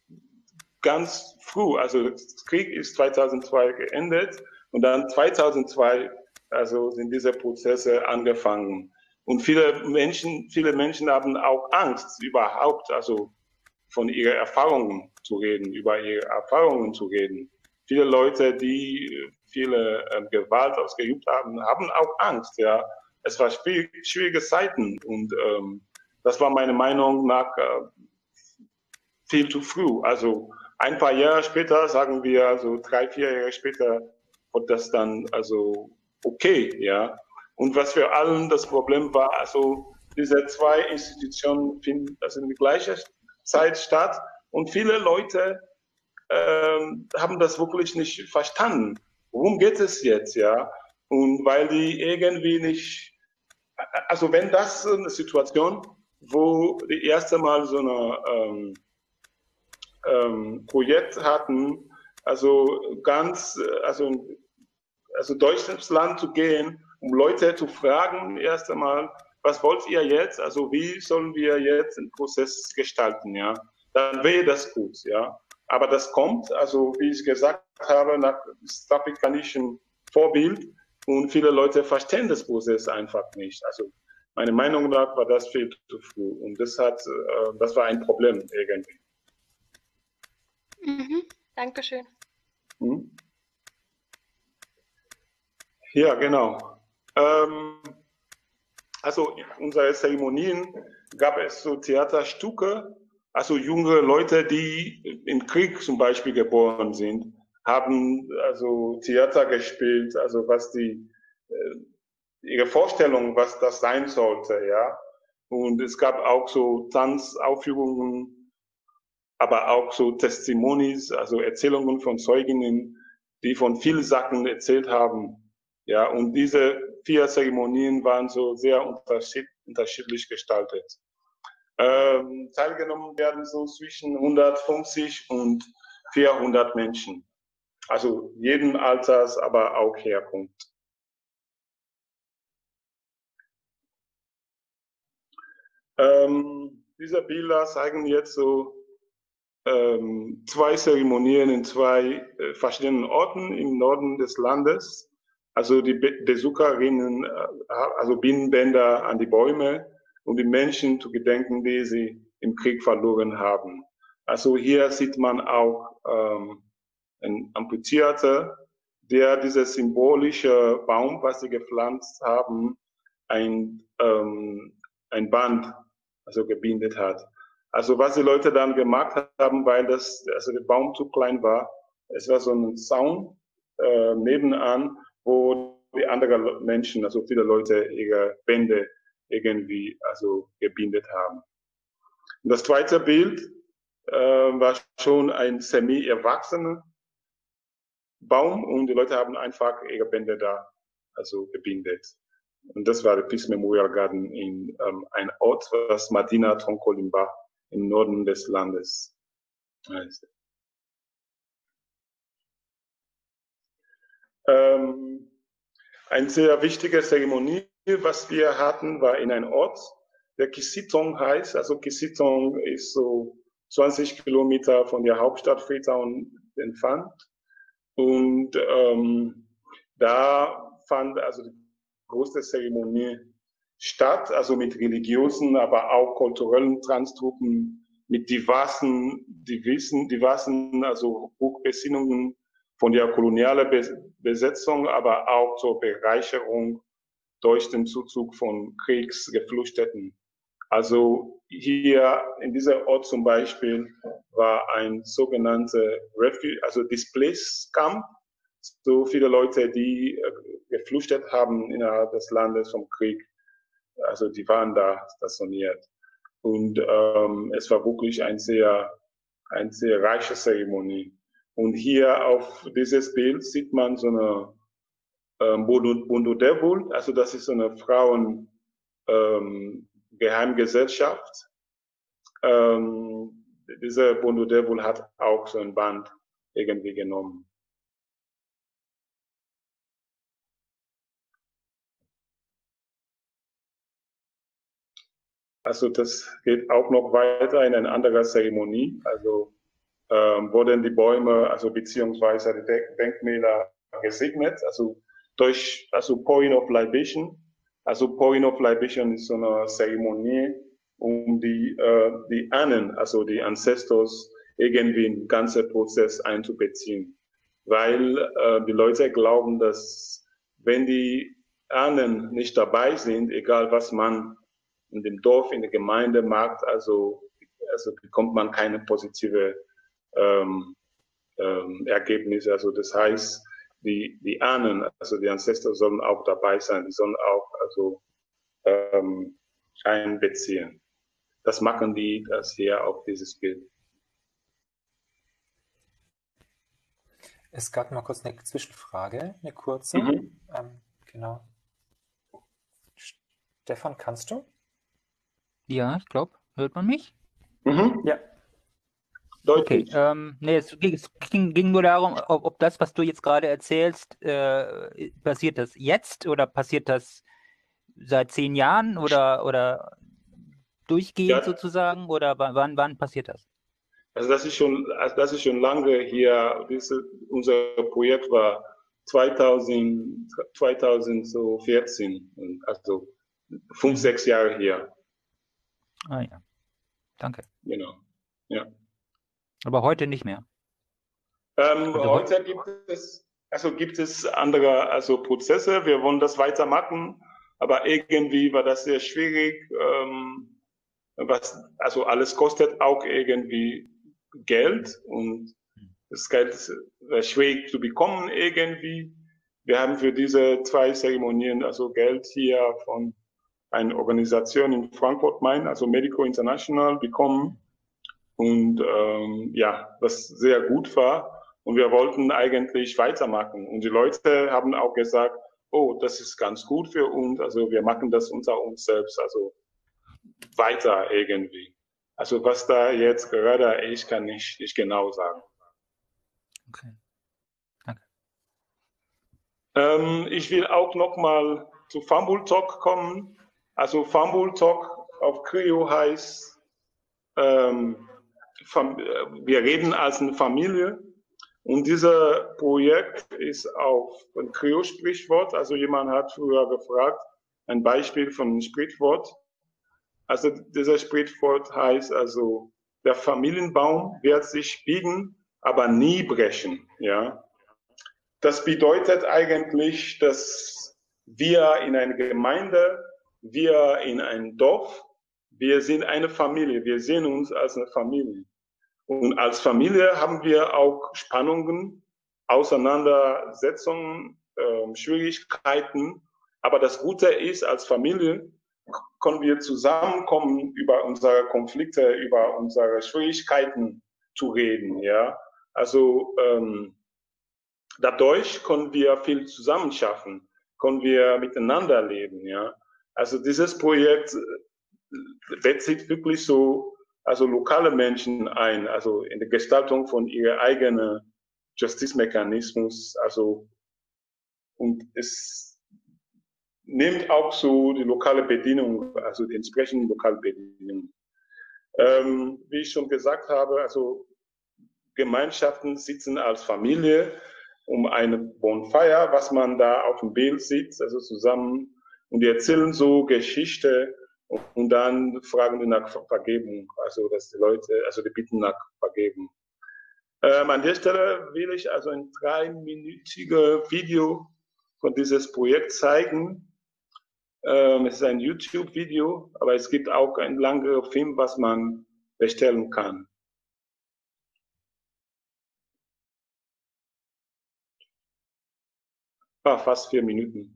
ganz früh. Also der Krieg ist zweitausendzwei geendet und dann zweitausendzwei also sind diese Prozesse angefangen. Und viele Menschen, viele Menschen haben auch Angst überhaupt, also von ihren Erfahrungen zu reden, über ihre Erfahrungen zu reden. Viele Leute, die viele äh, Gewalt ausgeübt haben, haben auch Angst. Ja, es war schwierig, schwierige Zeiten und ähm, das war meiner Meinung nach äh, viel zu früh. Also ein paar Jahre später, sagen wir, also drei, vier Jahre später, wird das dann also okay, ja. Und was für allen das Problem war, also diese zwei Institutionen finden also in der gleichen Zeit statt und viele Leute ähm, haben das wirklich nicht verstanden. Worum geht es jetzt, ja? Und weil die irgendwie nicht, also wenn das eine Situation, wo die erste Mal so eine ähm, ähm, Projekt hatten, also ganz, also, also durch das Land zu gehen, um Leute zu fragen, erst einmal, was wollt ihr jetzt? Also wie sollen wir jetzt den Prozess gestalten, ja? Dann wäre das gut, ja. Aber das kommt, also wie ich gesagt habe, nach afrikanischem Vorbild und viele Leute verstehen das Prozess einfach nicht. Also meiner Meinung nach war das viel zu früh und das hat, äh, das war ein Problem irgendwie. Mhm, Dankeschön. Hm? Ja, genau. Ähm, also in unseren Zeremonien gab es so Theaterstücke, also junge Leute, die im Krieg zum Beispiel geboren sind, haben also Theater gespielt, also was die äh, ihre Vorstellung, was das sein sollte, ja. Und es gab auch so Tanzaufführungen, aber auch so Testimonies, also Erzählungen von Zeuginnen, die von vielen Sachen erzählt haben. Ja, und diese vier Zeremonien waren so sehr unterschied unterschiedlich gestaltet. Ähm, teilgenommen werden so zwischen hundertfünfzig und vierhundert Menschen. Also jeden Alters, aber auch Herkunft. Ähm, diese Bilder zeigen jetzt so ähm, zwei Zeremonien in zwei äh, verschiedenen Orten im Norden des Landes. Also die Be Besucherinnen, äh, also Bienenbänder an die Bäume, um die Menschen zu gedenken, die sie im Krieg verloren haben. Also hier sieht man auch ähm, einen Amputierter, der dieses symbolische Baum, was sie gepflanzt haben, ein, ähm, ein Band also gebindet hat. Also was die Leute dann gemacht haben, weil das, also der Baum zu klein war, es war so ein Zaun äh, nebenan, wo die anderen Menschen, also viele Leute ihre Bände irgendwie also gebindet haben. Und das zweite Bild äh, war schon ein semi-erwachsener Baum und die Leute haben einfach ihre Bände da also gebindet. Und das war der Peace Memorial Garden in ähm, ein Ort, was Madina Troncolimba im Norden des Landes heißt. Ähm, eine sehr wichtige Zeremonie, was wir hatten, war in einem Ort, der Kisitong heißt. Also Kisitong ist so zwanzig Kilometer von der Hauptstadt Freetown entfernt. Und ähm, da fand also die große Zeremonie statt, also mit religiösen, aber auch kulturellen Transtruppen, mit diversen, diversen, diversen also Rückbesinnungen von der kolonialen Besetzung, aber auch zur Bereicherung durch den Zuzug von Kriegsgeflüchteten. Also hier in dieser Ort zum Beispiel war ein sogenannter Refuge, also Displaced Camp. So viele Leute, die äh, geflüchtet haben innerhalb des Landes vom Krieg, also die waren da stationiert. Und ähm, es war wirklich ein sehr, eine sehr reiche Zeremonie. Und hier auf dieses Bild sieht man so eine ähm, Bondo Devil, also das ist so eine Frauen ähm, Geheimgesellschaft. Ähm, diese Bondo Devil hat auch so ein Band irgendwie genommen. Also das geht auch noch weiter in eine andere Zeremonie. Also ähm, wurden die Bäume, also beziehungsweise die Denkmäler gesegnet, also durch also Pouring of Libation. Also Pouring of Libation ist so eine Zeremonie, um die äh, die Ahnen, also die Ancestors, irgendwie in den ganzen Prozess einzubeziehen, weil äh, die Leute glauben, dass wenn die Ahnen nicht dabei sind, egal was man in dem Dorf, in der Gemeinde macht, also also bekommt man keine positive ähm, ähm, Ergebnisse. Also das heißt, die, die Ahnen, also die Ancestors sollen auch dabei sein, die sollen auch also ähm, einbeziehen. Das machen die, das hier auf dieses Bild. Es gab mal kurz eine Zwischenfrage, eine kurze. Mhm. Ähm, genau. Stefan, kannst du? Ja, ich glaube, hört man mich? Mhm. Ja. Okay, Deutlich. ähm, nee, es ging, es ging, ging nur darum, ob, ob das, was du jetzt gerade erzählst, äh, passiert das jetzt oder passiert das seit zehn Jahren oder, oder durchgehend Ja, sozusagen oder wann, wann, wann passiert das? also das ist schon, also das ist schon lange hier. Diese, unser Projekt war zweitausend, zweitausendvierzehn, also fünf, Mhm. sechs Jahre hier. Ah ja, danke. Genau. Ja. Aber heute nicht mehr. Ähm, Also heu- heute gibt es, also gibt es andere, also Prozesse. Wir wollen das weitermachen, aber irgendwie war das sehr schwierig. Ähm, was, also alles kostet auch irgendwie Geld und das Geld ist äh, schwierig zu bekommen irgendwie. Wir haben für diese zwei Zeremonien also Geld hier von einer Organisation in Frankfurt Main, also Medico International, bekommen. Und ähm, ja, was sehr gut war. Und wir wollten eigentlich weitermachen. Und die Leute haben auch gesagt, oh, das ist ganz gut für uns. Also wir machen das unter uns selbst, also weiter irgendwie. Also was da jetzt gerade ist, kann ich nicht genau sagen. okay, danke. Ähm, ich will auch noch mal zu Fambul Talk kommen. Also Fambul Talk auf Krio heißt, ähm, wir reden als eine Familie. Und dieser Projekt ist auf ein Krio-Sprichwort. Also jemand hat früher gefragt, ein Beispiel von einem Sprichwort. Also dieser Sprichwort heißt also, der Familienbaum wird sich biegen, aber nie brechen. Ja, das bedeutet eigentlich, dass wir in einer Gemeinde, wir in einem Dorf, wir sind eine Familie. Wir sehen uns als eine Familie. Und als Familie haben wir auch Spannungen, Auseinandersetzungen, äh, Schwierigkeiten. Aber das Gute ist, als Familie können wir zusammenkommen, über unsere Konflikte, über unsere Schwierigkeiten zu reden. Ja, also ähm, dadurch können wir viel zusammen schaffen, können wir miteinander leben. Ja? Also dieses Projekt bezieht wirklich so also lokale Menschen ein, also in der Gestaltung von ihrem eigenen Justice-Mechanismus. Also, und es nimmt auch so die lokale Bedienung, also die entsprechenden lokalen Bedienungen. Ähm, wie ich schon gesagt habe, also Gemeinschaften sitzen als Familie um eine Bonfire, was man da auf dem Bild sieht, also zusammen, und die erzählen so Geschichte und, und dann fragen die nach Vergebung, also dass die Leute, also die bitten nach Vergebung. Ähm, an der Stelle will ich also ein dreiminütiges Video von dieses Projekt zeigen. Ähm, es ist ein YouTube-Video, aber es gibt auch einen langen Film, was man bestellen kann. Ah, fast vier Minuten.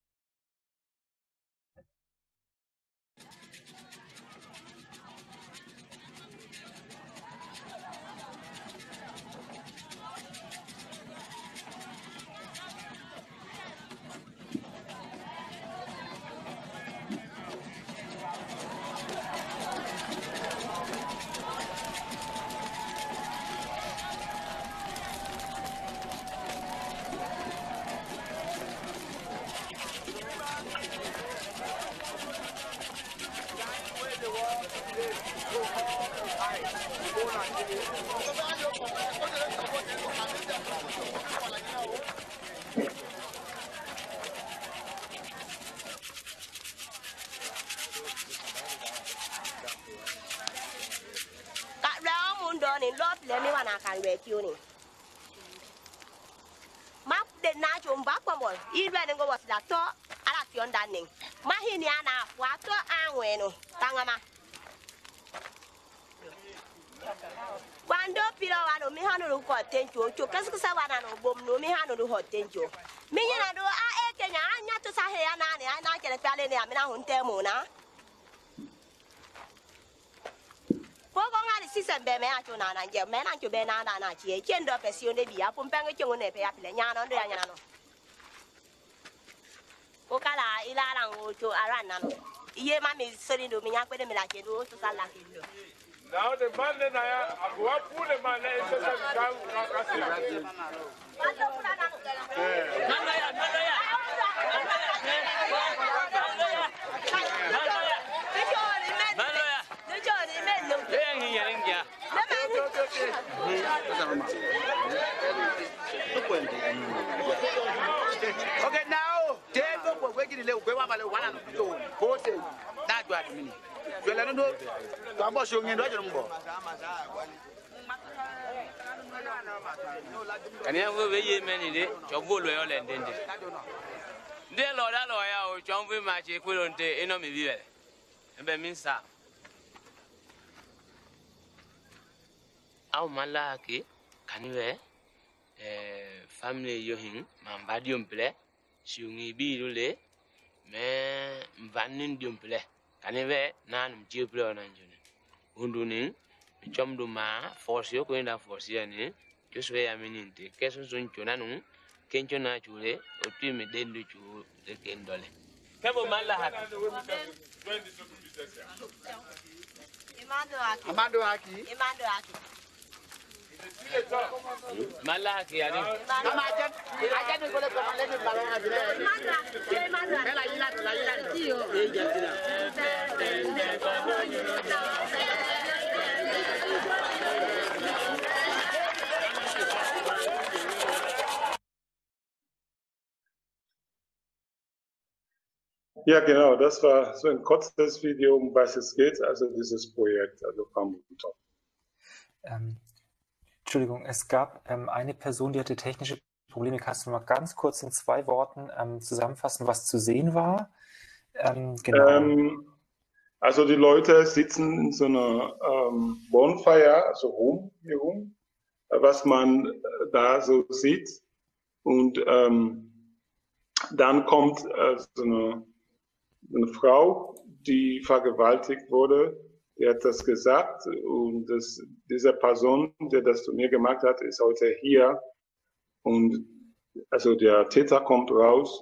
Quando pilo wano mi hanu lu ko tenjo cho kasu sa wana no bom no mi hanu lu ho tenjo mi nyina do a e kenya anya to sa he ya na ne na kele pale ne amina hun temu na ko ko ngari sisa be me a cho na na je me na cho be na na na chi e chendo pesio ne bia pum penge cho ne pe ya pele nya no ndo ya nya no ko kala ila ran o cho aran na no iye ma mi sori do mi nya pe de mi la che do to sa la ke do. Now the man then I have to pull the man and say that okay, now, Dave, we're going to let go of the one and two. Both that was me. Well, I don't know. I'm not showing you anymore. Can you have a year many days? Your goal will end in it. Dear Lord, I know I John will match equivalent to enemy. And by means, sir. Our malaki, can you wear family young, Mambadium play, Shungi be rule, me Vanindium play. Kaneve nan mjiple onanjuni unduni mchomdu ma force yo kwenda force yani joswe ya mininte keso suncho nanu kencho na chule otwi medendu chu de kendole kabo mala haki Imando haki Amando haki Imando haki mala haki yani kama ajan ajan ni kole kama leni balon ajile Imando haki la ila la ila tio Ja, genau, das war so ein kurzes Video, um was es geht, also dieses Projekt, also Framuto. Ähm, Entschuldigung, es gab ähm, eine Person, die hatte technische Probleme. Kannst du mal ganz kurz in zwei Worten ähm, zusammenfassen, was zu sehen war? Ähm, genau. Ähm, also die Leute sitzen in so einer ähm, Bonfire, also rum, hier rum, was man da so sieht. Und ähm, dann kommt äh, so eine, eine Frau, die vergewaltigt wurde, die hat das gesagt. Und das, diese Person, die das zu mir gemacht hat, ist heute hier. Und also der Täter kommt raus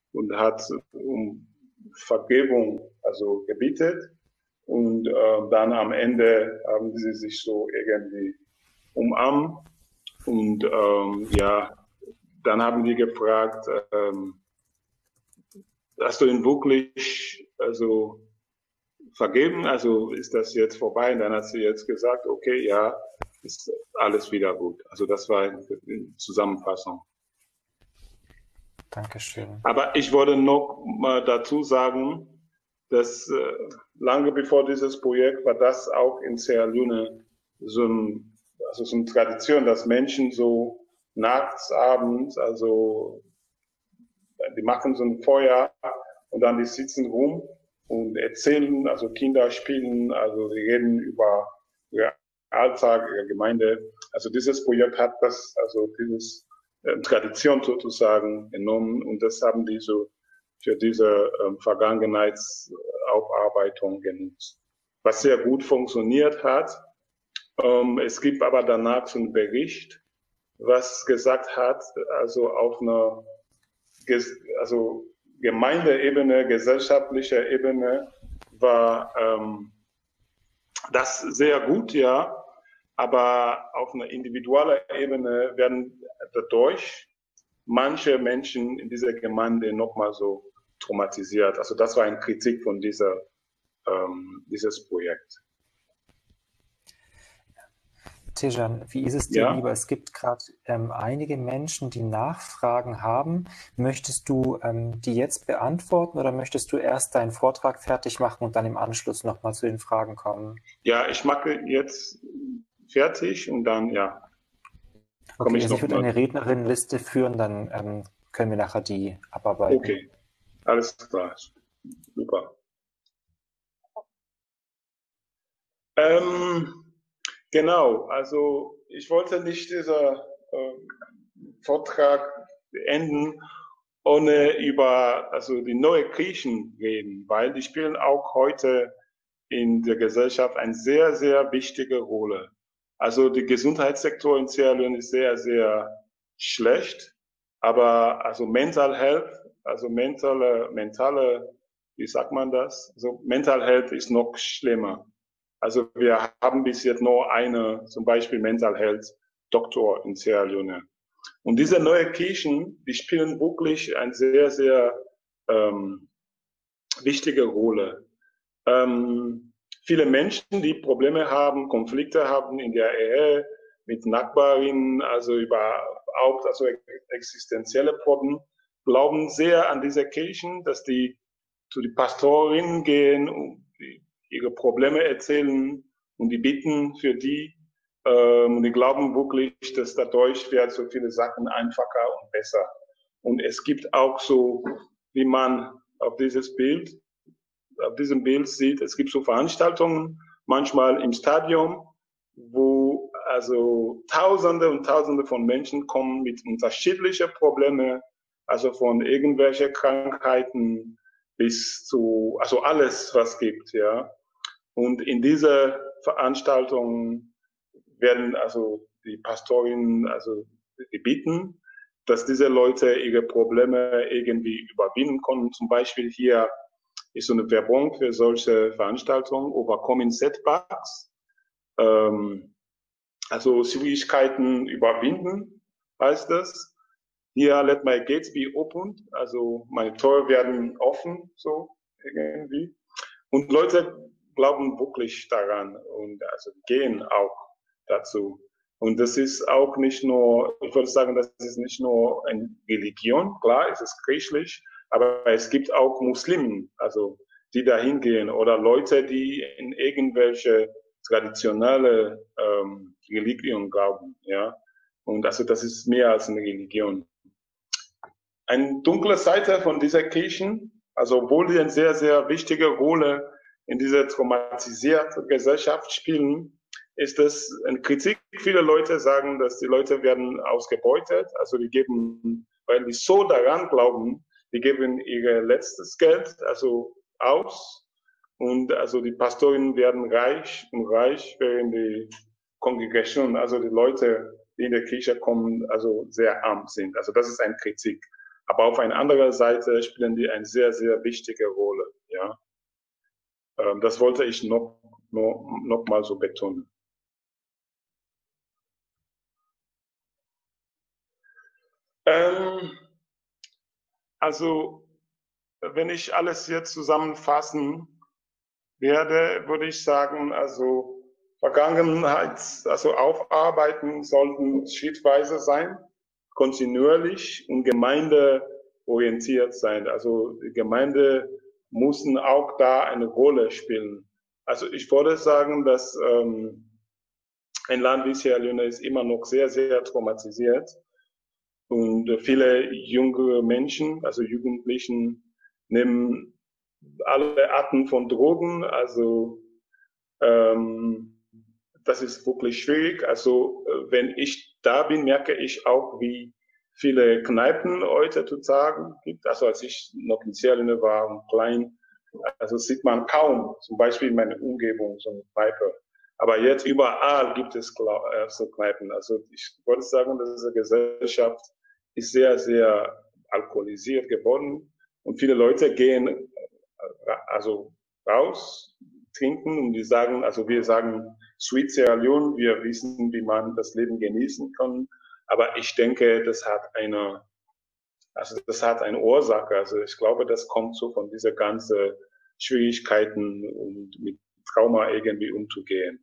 und hat um Vergebung also gebietet. Und äh, dann am Ende haben sie sich so irgendwie umarmt. Und ähm, ja, dann haben die gefragt, ähm, hast du ihn wirklich also vergeben? Also ist das jetzt vorbei? Und dann hat sie jetzt gesagt, okay, ja, ist alles wieder gut. Also das war die Zusammenfassung. Dankeschön. Aber ich wollte noch mal dazu sagen, dass äh, lange bevor dieses Projekt war das auch in Sierra Leone so, ein, also so eine Tradition, dass Menschen so nachts, abends, also die machen so ein Feuer und dann die sitzen rum und erzählen, also Kinder spielen, also die reden über ihren Alltag, ihre Gemeinde. Also dieses Projekt hat das, also dieses äh, Tradition sozusagen genommen und das haben die so für diese ähm, Vergangenheitsaufarbeitung genutzt, was sehr gut funktioniert hat. Ähm, es gibt aber danach so einen Bericht, was gesagt hat, also auf einer also Gemeindeebene, gesellschaftlicher Ebene war ähm, das sehr gut, ja, aber auf einer individuellen Ebene werden dadurch manche Menschen in dieser Gemeinde nochmal so traumatisiert. Also das war eine Kritik von dieser, ähm, dieses Projekt. Tejan, wie ist es dir Ja? lieber? Es gibt gerade ähm, einige Menschen, die Nachfragen haben. Möchtest du ähm, die jetzt beantworten oder möchtest du erst deinen Vortrag fertig machen und dann im Anschluss nochmal zu den Fragen kommen? Ja, ich mache jetzt fertig und dann, ja. Okay, ich also ich würde eine Rednerinnenliste führen, dann ähm, können wir nachher die abarbeiten. Okay, alles klar. Super. Ähm, genau, also ich wollte nicht diesen äh, Vortrag beenden, ohne über also die neuen Griechen reden, weil die spielen auch heute in der Gesellschaft eine sehr, sehr wichtige Rolle. Also der Gesundheitssektor in Sierra Leone ist sehr, sehr schlecht, aber also Mental Health, also mentale, mentale, wie sagt man das? Also Mental Health ist noch schlimmer. Also wir haben bis jetzt nur eine, zum Beispiel Mental Health Doktor in Sierra Leone. Und diese neuen Kirchen, die spielen wirklich eine sehr, sehr ähm, wichtige Rolle. Ähm, viele Menschen, die Probleme haben, Konflikte haben in der Ehe mit Nachbarinnen, also überhaupt also existenzielle Probleme, glauben sehr an diese Kirchen, dass die zu den Pastorinnen gehen und die ihre Probleme erzählen und die bitten für die. Ähm, und die glauben wirklich, dass dadurch wird so viele Sachen einfacher und besser. Und es gibt auch so, wie man auf dieses Bild auf diesem Bild sieht, es gibt so Veranstaltungen, manchmal im Stadion, wo also Tausende und Tausende von Menschen kommen mit unterschiedlichen Problemen, also von irgendwelchen Krankheiten bis zu, also alles, was gibt, ja. Und in dieser Veranstaltung werden also die Pastorinnen also gebeten, dass diese Leute ihre Probleme irgendwie überwinden können. Zum Beispiel hier ist so eine Werbung für solche Veranstaltungen, Overcoming Setbacks, ähm, also Schwierigkeiten überwinden, heißt das. Hier, let my gates be opened, also meine Tore werden offen, so irgendwie. Und Leute glauben wirklich daran und also gehen auch dazu. Und das ist auch nicht nur, ich würde sagen, das ist nicht nur eine Religion, klar, es ist christlich, aber es gibt auch Muslimen, also die da hingehen oder Leute, die in irgendwelche traditionelle ähm, Religion glauben, ja. Und also das ist mehr als eine Religion. Eine dunkle Seite von dieser Kirchen, also obwohl die eine sehr, sehr wichtige Rolle in dieser traumatisierten Gesellschaft spielen, ist es eine Kritik. Viele Leute sagen, dass die Leute werden ausgebeutet, also die geben, weil die so daran glauben, die geben ihr letztes Geld also aus und also die Pastoren werden reich und reich, während die Kongregation, also die Leute, die in der Kirche kommen, also sehr arm sind. Also das ist eine Kritik. Aber auf einer anderen Seite spielen die eine sehr, sehr wichtige Rolle. Ja, ähm, das wollte ich noch, noch, noch mal so betonen. Ähm, also, wenn ich alles jetzt zusammenfassen werde, würde ich sagen, also Vergangenheit, also aufarbeiten sollten schrittweise sein, kontinuierlich und gemeindeorientiert sein. Also die Gemeinde müssen auch da eine Rolle spielen. Also ich würde sagen, dass ähm, ein Land wie Sierra Leone ist immer noch sehr, sehr traumatisiert. Und viele junge Menschen, also Jugendlichen, nehmen alle Arten von Drogen. Also ähm, das ist wirklich schwierig. Also wenn ich da bin, merke ich auch, wie viele Kneipen heutzutage gibt. Also als ich noch in Sierra Leone war und klein, also sieht man kaum, zum Beispiel in meiner Umgebung, so eine Kneipe. Aber jetzt überall gibt es so Kneipen. Also ich würde sagen, dass diese Gesellschaft ist sehr, sehr alkoholisiert geworden und viele Leute gehen also raus, trinken und die sagen, also wir sagen Sweet Sierra Leone, wir wissen, wie man das Leben genießen kann, aber ich denke, das hat eine, also das hat eine Ursache. Also ich glaube, das kommt so von dieser ganzen Schwierigkeiten und mit Trauma irgendwie umzugehen.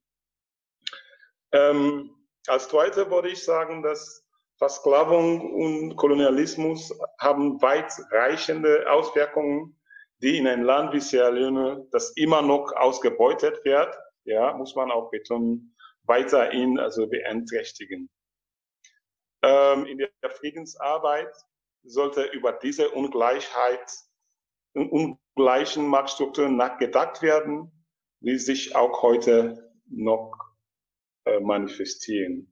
Ähm, als Zweite würde ich sagen, dass Versklavung und Kolonialismus haben weitreichende Auswirkungen, die in einem Land wie Sierra Leone, das immer noch ausgebeutet wird, ja, muss man auch betonen, weiterhin also beeinträchtigen. Ähm, in der Friedensarbeit sollte über diese Ungleichheit und ungleichen Machtstrukturen nachgedacht werden, die sich auch heute noch äh, manifestieren.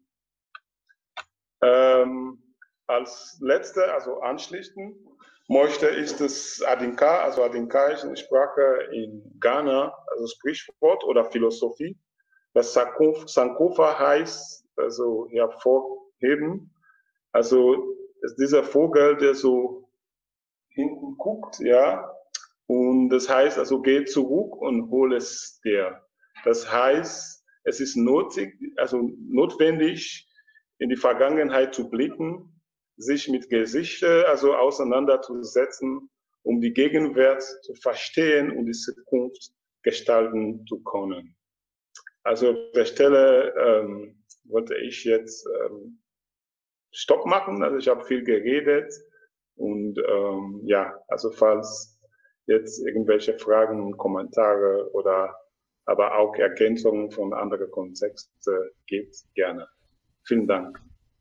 Ähm, als letzte, also anschließend, möchte ich das Adinka, also Adinka ist eine Sprache in Ghana, also Sprichwort oder Philosophie, das Sankofa heißt, also hervorheben. Also ist dieser Vogel, der so hinten guckt, ja, und das heißt, also geh zurück und hol es dir. Das heißt, es ist nötig, also notwendig, in die Vergangenheit zu blicken, sich mit Geschichte also auseinanderzusetzen, um die Gegenwart zu verstehen und die Zukunft gestalten zu können. Also an der Stelle ähm, wollte ich jetzt ähm, Stopp machen. Also ich habe viel geredet und ähm, ja, also falls jetzt irgendwelche Fragen, Kommentare oder aber auch Ergänzungen von anderen Kontexten gibt, gerne. Vielen Dank.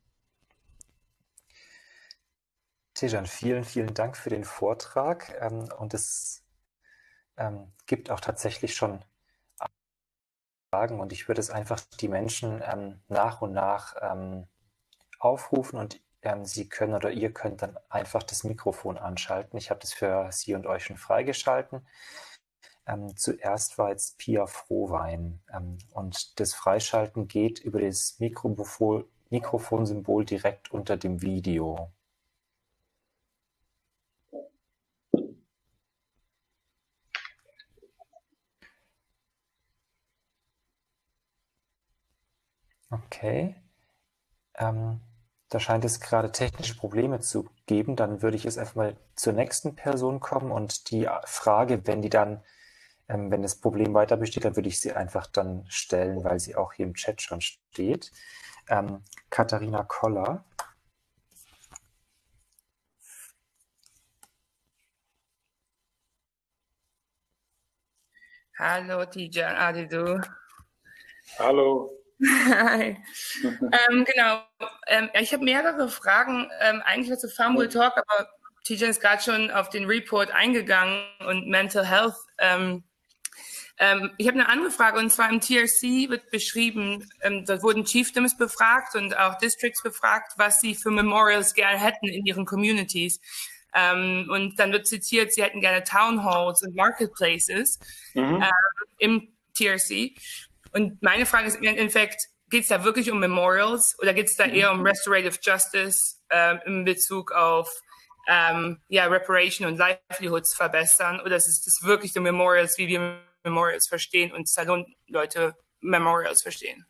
Tejan, vielen, vielen Dank für den Vortrag. Ähm, und es ähm, gibt auch tatsächlich schon Fragen und ich würde es einfach die Menschen ähm, nach und nach ähm, aufrufen und ähm, Sie können oder ihr könnt dann einfach das Mikrofon anschalten. Ich habe das für Sie und euch schon freigeschalten. Ähm, zuerst war jetzt Pia Frohwein ähm, und das Freischalten geht über das Mikrofon, Mikrofonsymbol direkt unter dem Video. Okay. Ähm, da scheint es gerade technische Probleme zu geben. Dann würde ich jetzt einfach mal zur nächsten Person kommen und die Frage, wenn die dann Ähm, wenn das Problem weiter besteht, dann würde ich sie einfach dann stellen, weil sie auch hier im Chat schon steht. Ähm, Katharina Koller. Hallo, Tejan Adidu. Hallo. Hi. ähm, genau, ähm, ich habe mehrere Fragen, ähm, eigentlich zu Farm Will Talk, aber Tejan ist gerade schon auf den Report eingegangen und Mental Health. Ähm, ähm, ich habe eine andere Frage, und zwar im T R C wird beschrieben, ähm, da wurden Chiefdoms befragt und auch Districts befragt, was sie für Memorials gerne hätten in ihren Communities. Ähm, und dann wird zitiert, sie hätten gerne Town Halls und Marketplaces mhm. ähm, im T R C. Und meine Frage ist im Endeffekt, geht es da wirklich um Memorials oder geht es da eher um Restorative Justice äh, in Bezug auf ähm, ja, Reparation und Livelihoods verbessern? Oder ist es wirklich die Memorials, wie wir Memorials verstehen und Salon-Leute Memorials verstehen?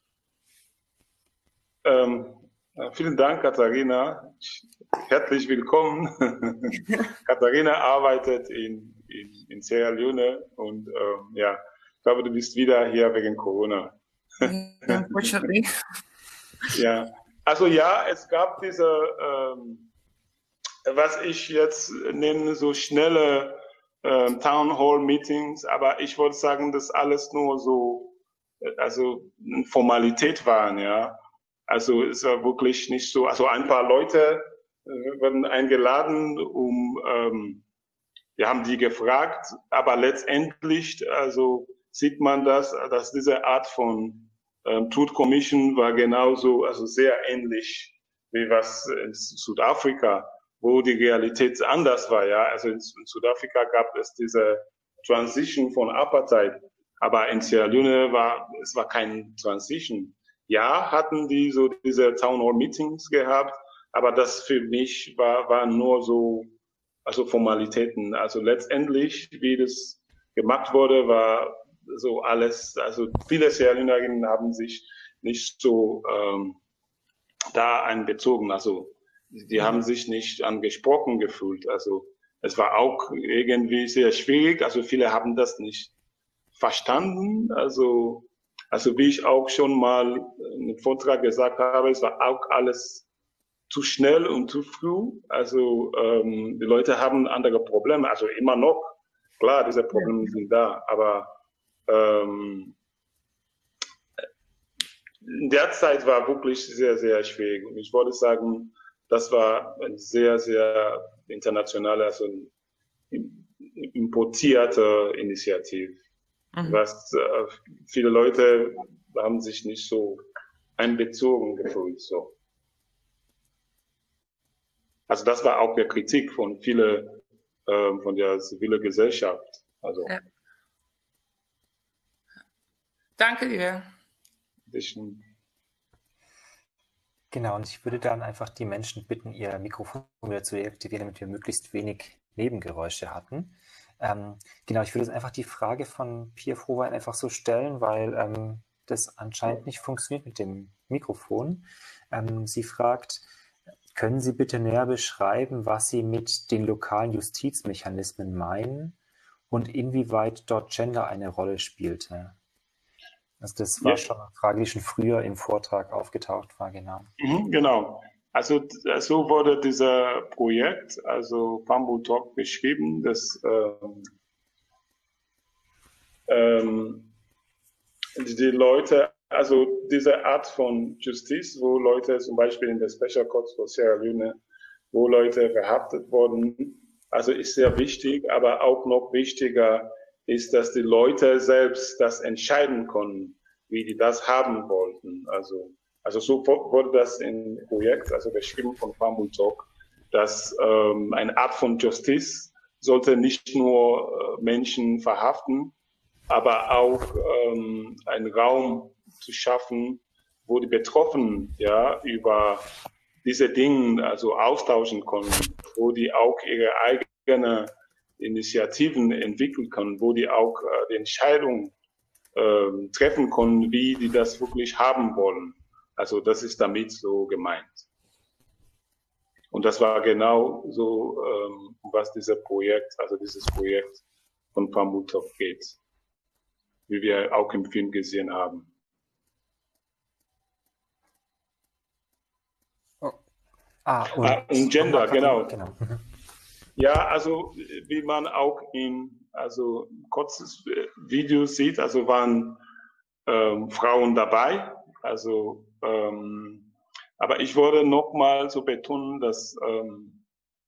Ähm, vielen Dank, Katharina. Herzlich willkommen. Katharina arbeitet in, in, in Sierra Leone und ähm, ja, ich glaube, du bist wieder hier wegen Corona. Unfortunately. Ja, also ja, es gab diese, ähm, was ich jetzt nenne, so schnelle ähm, Town Hall Meetings, aber ich wollte sagen, dass alles nur so, also eine Formalität waren, ja. Also es war wirklich nicht so, also ein paar Leute äh, wurden eingeladen, um, ähm, wir haben die gefragt, aber letztendlich, also sieht man das, dass diese Art von ähm, Truth Commission war genauso, also sehr ähnlich wie was in Südafrika, wo die Realität anders war, ja. Also in, in Südafrika gab es diese Transition von Apartheid, aber in Sierra Leone war, es war kein Transition. Ja, hatten die so diese Town Hall Meetings gehabt, aber das für mich war, war nur so, also Formalitäten. Also letztendlich, wie das gemacht wurde, war so alles, also viele Sierra Leonerinnen haben sich nicht so ähm, da einbezogen. Also die haben sich nicht angesprochen gefühlt. Also es war auch irgendwie sehr schwierig. Also viele haben das nicht verstanden. Also Also wie ich auch schon mal in einem Vortrag gesagt habe, es war auch alles zu schnell und zu früh. Also ähm, die Leute haben andere Probleme, also immer noch. Klar, diese Probleme sind da, aber ähm, in der Zeit war wirklich sehr, sehr schwierig. Und ich würde sagen, das war eine sehr, sehr internationale, also importierte Initiative. Mhm. Was äh, viele Leute haben sich nicht so einbezogen gefühlt. So. Also das war auch der Kritik von vielen äh, von der zivilen Gesellschaft. Also. Ja. Danke dir. Genau, und ich würde dann einfach die Menschen bitten, ihr Mikrofon wieder zu deaktivieren, damit wir möglichst wenig Nebengeräusche hatten. Ähm, genau, ich würde jetzt einfach die Frage von Pia Frohwein einfach so stellen, weil ähm, das anscheinend nicht funktioniert mit dem Mikrofon. Ähm, sie fragt, können Sie bitte näher beschreiben, was Sie mit den lokalen Justizmechanismen meinen und inwieweit dort Gender eine Rolle spielte? Also das war ja schon eine Frage, die schon früher im Vortrag aufgetaucht war, genau. Mhm, genau. Also so wurde dieser Projekt, also Bamboo Talk, beschrieben, dass ähm, ähm, die Leute, also diese Art von Justiz, wo Leute zum Beispiel in der Special Court for Sierra Leone, wo Leute verhaftet wurden, also ist sehr wichtig, aber auch noch wichtiger ist, dass die Leute selbst das entscheiden können, wie die das haben wollten. Also Also so wurde das im Projekt, also beschrieben von Bamboo Talk, dass ähm, eine Art von Justice sollte nicht nur äh, Menschen verhaften, aber auch ähm, einen Raum zu schaffen, wo die Betroffenen ja über diese Dinge also austauschen können, wo die auch ihre eigenen Initiativen entwickeln können, wo die auch äh, die Entscheidung äh, treffen können, wie die das wirklich haben wollen. Also das ist damit so gemeint. Und das war genau so, ähm, was dieser Projekt, also dieses Projekt von Bamboo Talk geht, wie wir auch im Film gesehen haben. Oh. Ah, und, ah, und Gender, genau. genau. Ja, also wie man auch in also kurzes Video sieht, also waren ähm, Frauen dabei, also ähm, aber ich würde noch mal so betonen, dass ähm,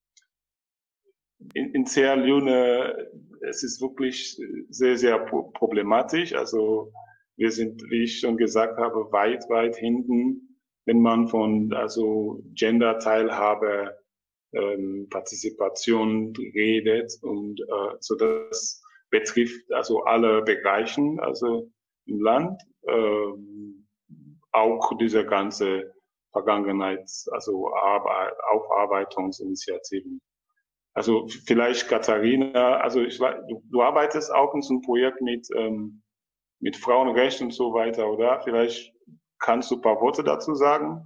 in, in Sierra Leone es ist wirklich sehr, sehr problematisch. Also wir sind, wie ich schon gesagt habe, weit, weit hinten, wenn man von also Gender-Teilhabe, ähm, Partizipation redet und äh, so das betrifft also alle Bereichen, also im Land, ähm, auch diese ganze Vergangenheit, also Arbeit, Aufarbeitungsinitiativen. Also vielleicht Katharina, also ich, du, du arbeitest auch in so einem Projekt mit, ähm, mit Frauenrecht und so weiter, oder? Vielleicht kannst du ein paar Worte dazu sagen?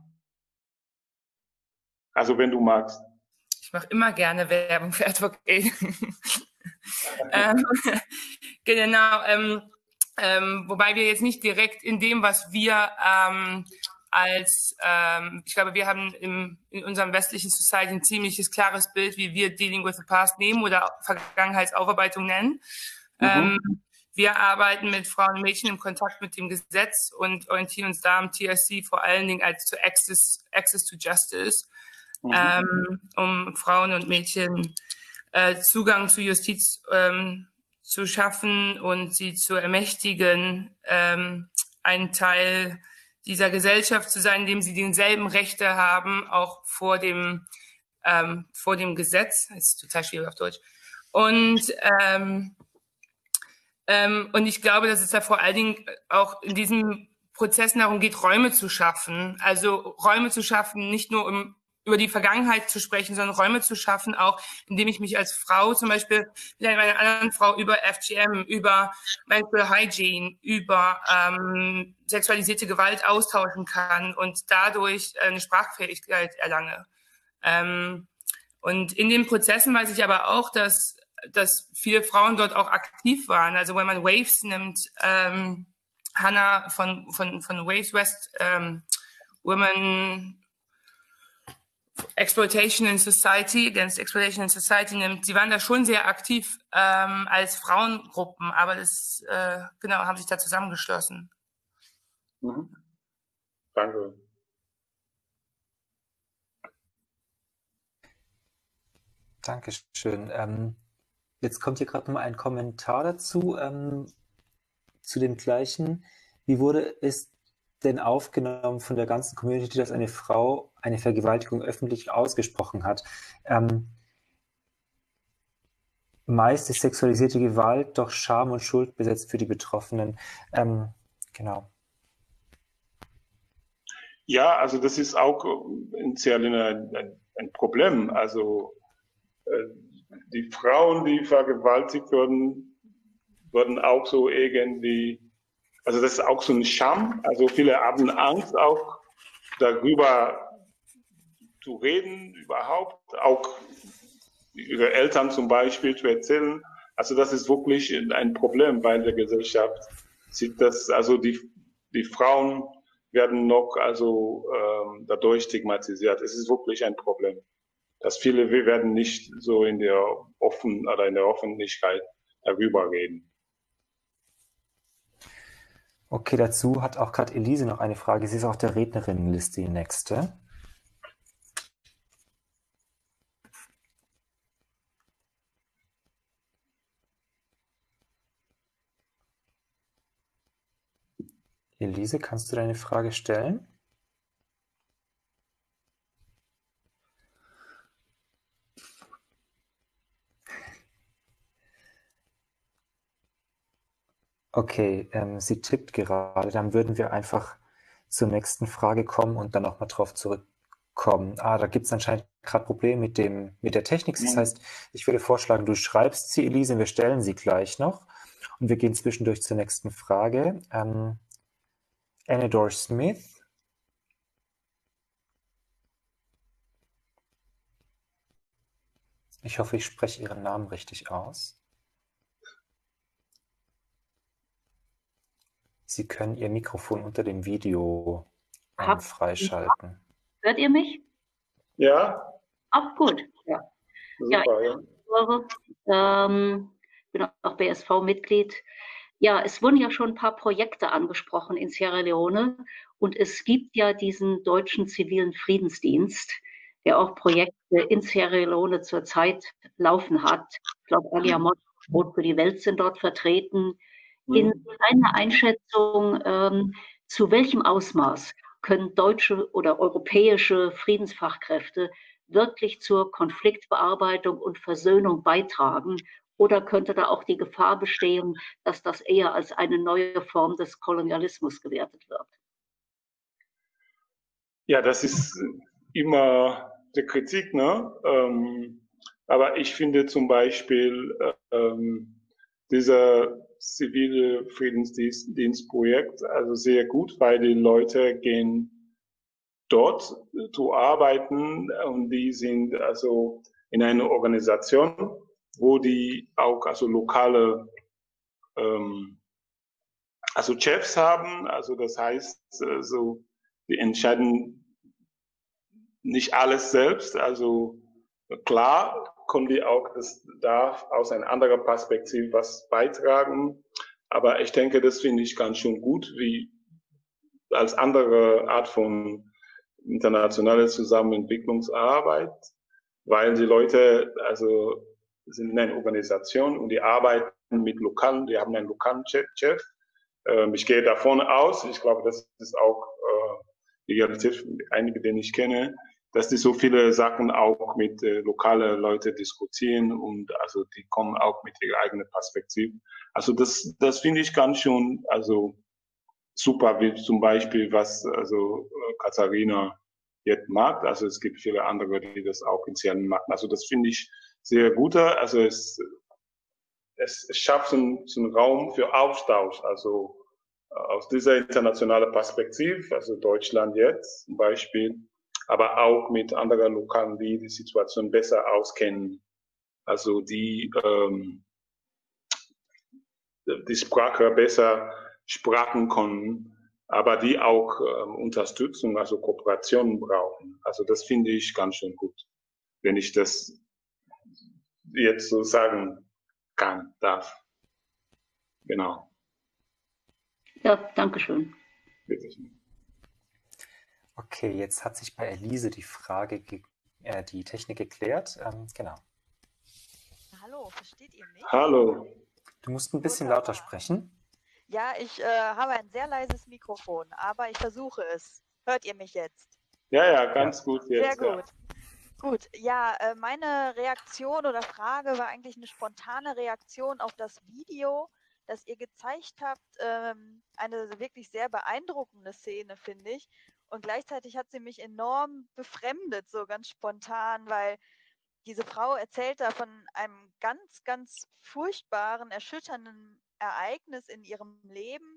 Also wenn du magst. Ich mache immer gerne Werbung für Advocate. ähm, genau, ähm, ähm, wobei wir jetzt nicht direkt in dem, was wir ähm, als, ähm, ich glaube, wir haben im, in unserem westlichen Society ein ziemliches klares Bild, wie wir Dealing with the Past nehmen oder Vergangenheitsaufarbeitung nennen. Mhm. Ähm, wir arbeiten mit Frauen und Mädchen im Kontakt mit dem Gesetz und orientieren uns da am T S C vor allen Dingen als zu Access, Access to Justice, mhm. ähm, um Frauen und Mädchen äh, Zugang zu Justiz ähm, zu schaffen und sie zu ermächtigen, ähm, ein Teil dieser Gesellschaft zu sein, in dem sie denselben Rechte haben, auch vor dem, ähm, vor dem Gesetz. Das ist total schwierig auf Deutsch. Und, ähm, ähm, und ich glaube, dass es da vor allen Dingen auch in diesem Prozess darum geht, Räume zu schaffen. Also Räume zu schaffen, nicht nur um über die Vergangenheit zu sprechen, sondern Räume zu schaffen, auch indem ich mich als Frau zum Beispiel mit einer anderen Frau über F G M, über Menstrual Hygiene, über ähm, sexualisierte Gewalt austauschen kann und dadurch eine Sprachfähigkeit erlange. Ähm, und in den Prozessen weiß ich aber auch, dass, dass viele Frauen dort auch aktiv waren. Also wenn man Waves nimmt, ähm, Hannah von, von, von Waves West, ähm, Women Exploitation in Society, Against Exploitation in Society nimmt, sie waren da schon sehr aktiv ähm, als Frauengruppen, aber das, äh, genau, haben sich da zusammengeschlossen. Mhm. Danke. Dankeschön. Ähm, jetzt kommt hier gerade noch mal ein Kommentar dazu, ähm, zu dem gleichen. Wie wurde es denn aufgenommen von der ganzen Community, dass eine Frau eine Vergewaltigung öffentlich ausgesprochen hat? Ähm, meist ist sexualisierte Gewalt doch Scham und Schuld besetzt für die Betroffenen. Ähm, genau. Ja, also das ist auch ein, ein, ein Problem. Also äh, die Frauen, die vergewaltigt wurden, wurden auch so irgendwie, also das ist auch so ein Scham. Also viele haben Angst auch darüber zu reden, überhaupt auch ihre Eltern zum Beispiel zu erzählen. Also das ist wirklich ein Problem bei der Gesellschaft. Sieht das, also die, die Frauen werden noch also ähm, dadurch stigmatisiert. Es ist wirklich ein Problem, dass viele wir werden nicht so in der offen oder in der Öffentlichkeit darüber reden. Okay, dazu hat auch gerade Elise noch eine Frage. Sie ist auf der Rednerinnenliste, die nächste. Elise, kannst du deine Frage stellen? Okay, ähm, sie tippt gerade. Dann würden wir einfach zur nächsten Frage kommen und dann nochmal drauf zurückkommen. Ah, da gibt es anscheinend gerade Probleme mit, dem, mit der Technik. Das heißt, ich würde vorschlagen, du schreibst sie, Elise, und wir stellen sie gleich noch. Und wir gehen zwischendurch zur nächsten Frage. Ähm, Anador Smith. Ich hoffe, ich spreche Ihren Namen richtig aus. Sie können Ihr Mikrofon unter dem Video ähm, freischalten. Hört ihr mich? Ja. Auch gut. Ja. Super, ja. ja. Ähm, bin auch B S V-Mitglied. Ja, es wurden ja schon ein paar Projekte angesprochen in Sierra Leone und es gibt ja diesen deutschen zivilen Friedensdienst, der auch Projekte in Sierra Leone zurzeit laufen hat. Ich glaube, Alia Mott und Brot für die Welt sind dort vertreten. In deiner Einschätzung, ähm, zu welchem Ausmaß können deutsche oder europäische Friedensfachkräfte wirklich zur Konfliktbearbeitung und Versöhnung beitragen? Oder könnte da auch die Gefahr bestehen, dass das eher als eine neue Form des Kolonialismus gewertet wird? Ja, das ist immer die Kritik, ne? Ähm, aber ich finde zum Beispiel ähm, dieser zivile Friedensdienstprojekt also sehr gut, weil die Leute gehen dort zu arbeiten und die sind also in einer Organisation, wo die auch also lokale ähm, also Chefs haben, also das heißt, also die entscheiden nicht alles selbst, also klar können die auch das darf aus einer anderen Perspektive was beitragen, aber ich denke, das finde ich ganz schön gut, wie als andere Art von internationale Zusammenentwicklungsarbeit, weil die Leute also sind in einer Organisation und die arbeiten mit lokalen, die haben einen lokalen Chef. Ähm, ich gehe davon aus, ich glaube, das ist auch äh, die Realität, einige, den ich kenne, dass die so viele Sachen auch mit äh, lokalen Leuten diskutieren und also die kommen auch mit ihrer eigenen Perspektive. Also das, das finde ich ganz schön, also super, wie zum Beispiel, was also Katharina jetzt macht. Also es gibt viele andere, die das auch in Serien machen. Also das finde ich sehr gut. Also es, es, es schafft so einen, so einen Raum für Austausch. Also aus dieser internationalen Perspektive, also Deutschland jetzt zum Beispiel, aber auch mit anderen Lokalen, die die Situation besser auskennen. Also die ähm, die Sprache besser sprachen können, aber die auch ähm, Unterstützung, also Kooperation brauchen. Also das finde ich ganz schön gut, wenn ich das jetzt so sagen kann, darf. Genau. Ja, danke schön. Bitte schön. Okay, jetzt hat sich bei Elise die Frage, äh, die Technik geklärt. Ähm, genau. Hallo, versteht ihr mich? Hallo. Du musst ein bisschen lauter sprechen. Ja, ich äh, habe ein sehr leises Mikrofon, aber ich versuche es. Hört ihr mich jetzt? Ja, ja, ganz ja. gut jetzt. Sehr gut. Ja. Gut, ja, äh, meine Reaktion oder Frage war eigentlich eine spontane Reaktion auf das Video, das ihr gezeigt habt. Ähm, eine wirklich sehr beeindruckende Szene, finde ich. Und gleichzeitig hat sie mich enorm befremdet, so ganz spontan, weil diese Frau erzählt da von einem ganz, ganz furchtbaren, erschütternden Ereignis in ihrem Leben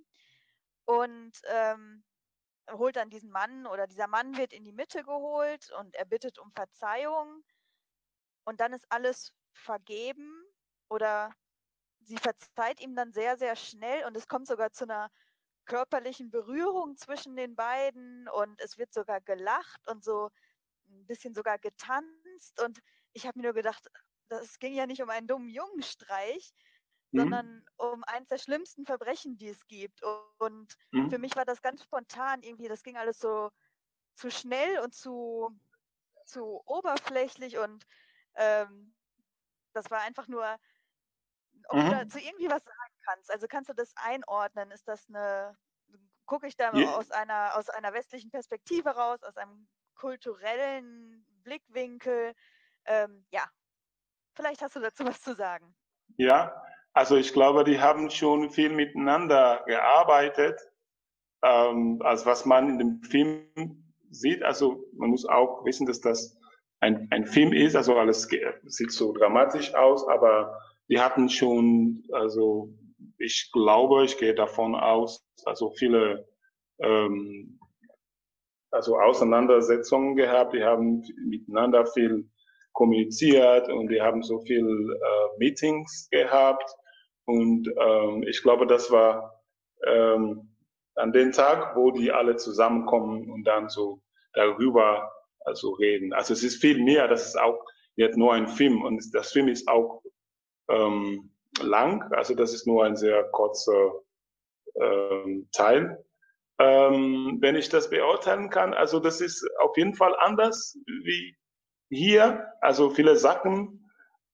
und ähm, holt dann diesen Mann oder dieser Mann wird in die Mitte geholt und er bittet um Verzeihung und dann ist alles vergeben oder sie verzeiht ihm dann sehr, sehr schnell und es kommt sogar zu einer körperlichen Berührung zwischen den beiden und es wird sogar gelacht und so ein bisschen sogar getanzt und ich habe mir nur gedacht, das ging ja nicht um einen dummen Jungenstreich, mhm. sondern um eins der schlimmsten Verbrechen, die es gibt. Und mhm. für mich war das ganz spontan irgendwie, das ging alles so zu schnell und zu, zu oberflächlich und ähm, das war einfach nur, ob mhm. du dazu irgendwie was sagen kannst. Also kannst du das einordnen? Ist das eine, gucke ich da yeah. aus einer, aus einer westlichen Perspektive raus, aus einem kulturellen Blickwinkel? Ähm, ja, vielleicht hast du dazu was zu sagen. Ja, also ich glaube, die haben schon viel miteinander gearbeitet, ähm, als was man in dem Film sieht. Also man muss auch wissen, dass das ein, ein Film ist, also alles sieht so dramatisch aus, aber die hatten schon, also ich glaube, ich gehe davon aus, also viele ähm, also Auseinandersetzungen gehabt, die haben miteinander viel kommuniziert und die haben so viel äh, Meetings gehabt und ähm, ich glaube, das war ähm, an dem Tag, wo die alle zusammenkommen und dann so darüber also reden. Also es ist viel mehr, das ist auch jetzt nur ein Film und das Film ist auch ähm, lang, also das ist nur ein sehr kurzer ähm, Teil. Ähm, wenn ich das beurteilen kann, also das ist auf jeden Fall anders wie hier. Also viele Sachen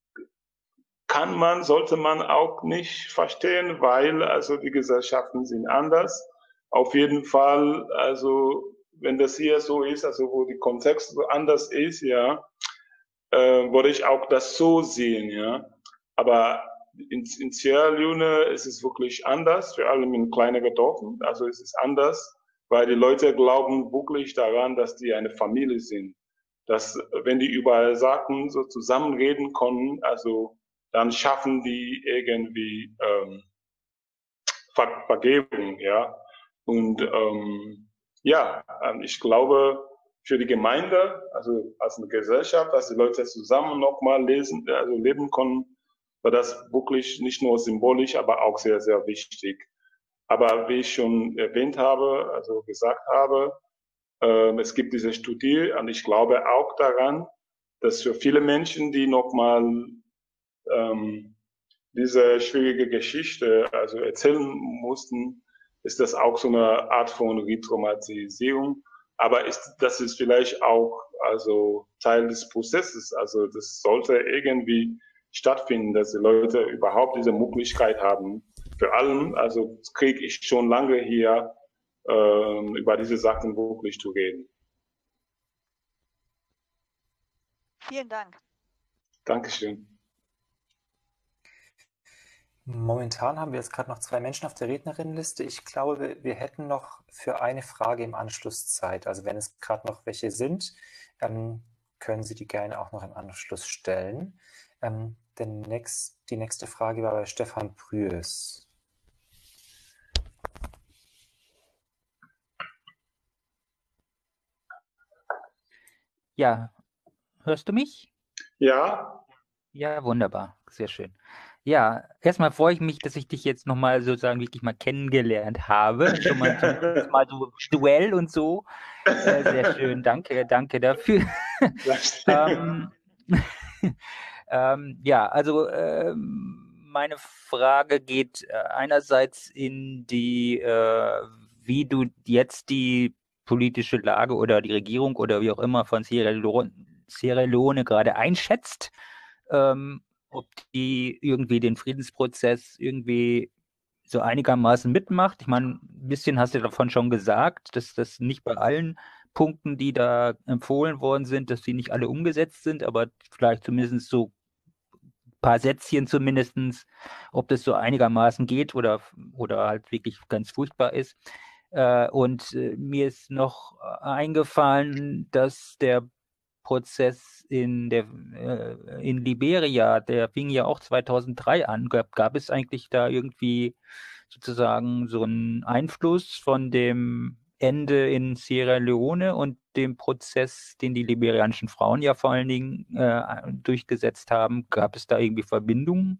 kann man, sollte man auch nicht verstehen, weil also die Gesellschaften sind anders. Auf jeden Fall, also wenn das hier so ist, also wo die Kontext so anders ist, ja, äh, würde ich auch das so sehen, ja. Aber in, in Sierra Leone ist es wirklich anders, vor allem in kleineren Dörfern. Also es ist anders, weil die Leute glauben wirklich daran, dass die eine Familie sind. Dass, wenn die über Sachen so zusammenreden können, also dann schaffen die irgendwie ähm, Ver Vergebung, ja. Und ähm, ja, ich glaube, für die Gemeinde, also als eine Gesellschaft, dass die Leute zusammen nochmal lesen, also leben können, war das wirklich nicht nur symbolisch, aber auch sehr, sehr wichtig. Aber wie ich schon erwähnt habe, also gesagt habe, äh, es gibt diese Studie und ich glaube auch daran, dass für viele Menschen, die nochmal ähm, diese schwierige Geschichte also erzählen mussten, ist das auch so eine Art von Retraumatisierung. Aber ist, das ist vielleicht auch also Teil des Prozesses. Also das sollte irgendwie stattfinden, dass die Leute überhaupt diese Möglichkeit haben. Für allen, also kriege ich schon lange hier, äh, über diese Sachen wirklich zu reden. Vielen Dank. Dankeschön. Momentan haben wir jetzt gerade noch zwei Menschen auf der Rednerinnenliste. Ich glaube, wir, wir hätten noch für eine Frage im Anschluss Zeit. Also wenn es gerade noch welche sind, ähm, können Sie die gerne auch noch im Anschluss stellen. Ähm, der nächst, die nächste Frage war bei Stefan Prües. Ja, hörst du mich? Ja. Ja, wunderbar, sehr schön. Ja, erstmal freue ich mich, dass ich dich jetzt nochmal sozusagen wirklich mal kennengelernt habe. Schon mal zumindest mal so Duell und so. Äh, sehr schön, danke, danke dafür. ähm, ähm, ja, also ähm, meine Frage geht äh, einerseits in die, äh, wie du jetzt die politische Lage oder die Regierung oder wie auch immer von Sierra Leone, Sierra Leone gerade einschätzt. Ähm, ob die irgendwie den Friedensprozess irgendwie so einigermaßen mitmacht. Ich meine, ein bisschen hast du davon schon gesagt, dass das nicht bei allen Punkten, die da empfohlen worden sind, dass die nicht alle umgesetzt sind, aber vielleicht zumindest so ein paar Sätzchen zumindestens, ob das so einigermaßen geht oder, oder halt wirklich ganz furchtbar ist. Äh, und äh, mir ist noch eingefallen, dass der Prozess in der äh, in Liberia, der fing ja auch zweitausenddrei an. Gab, gab es eigentlich da irgendwie sozusagen so einen Einfluss von dem Ende in Sierra Leone und dem Prozess, den die liberianischen Frauen ja vor allen Dingen äh, durchgesetzt haben? Gab es da irgendwie Verbindungen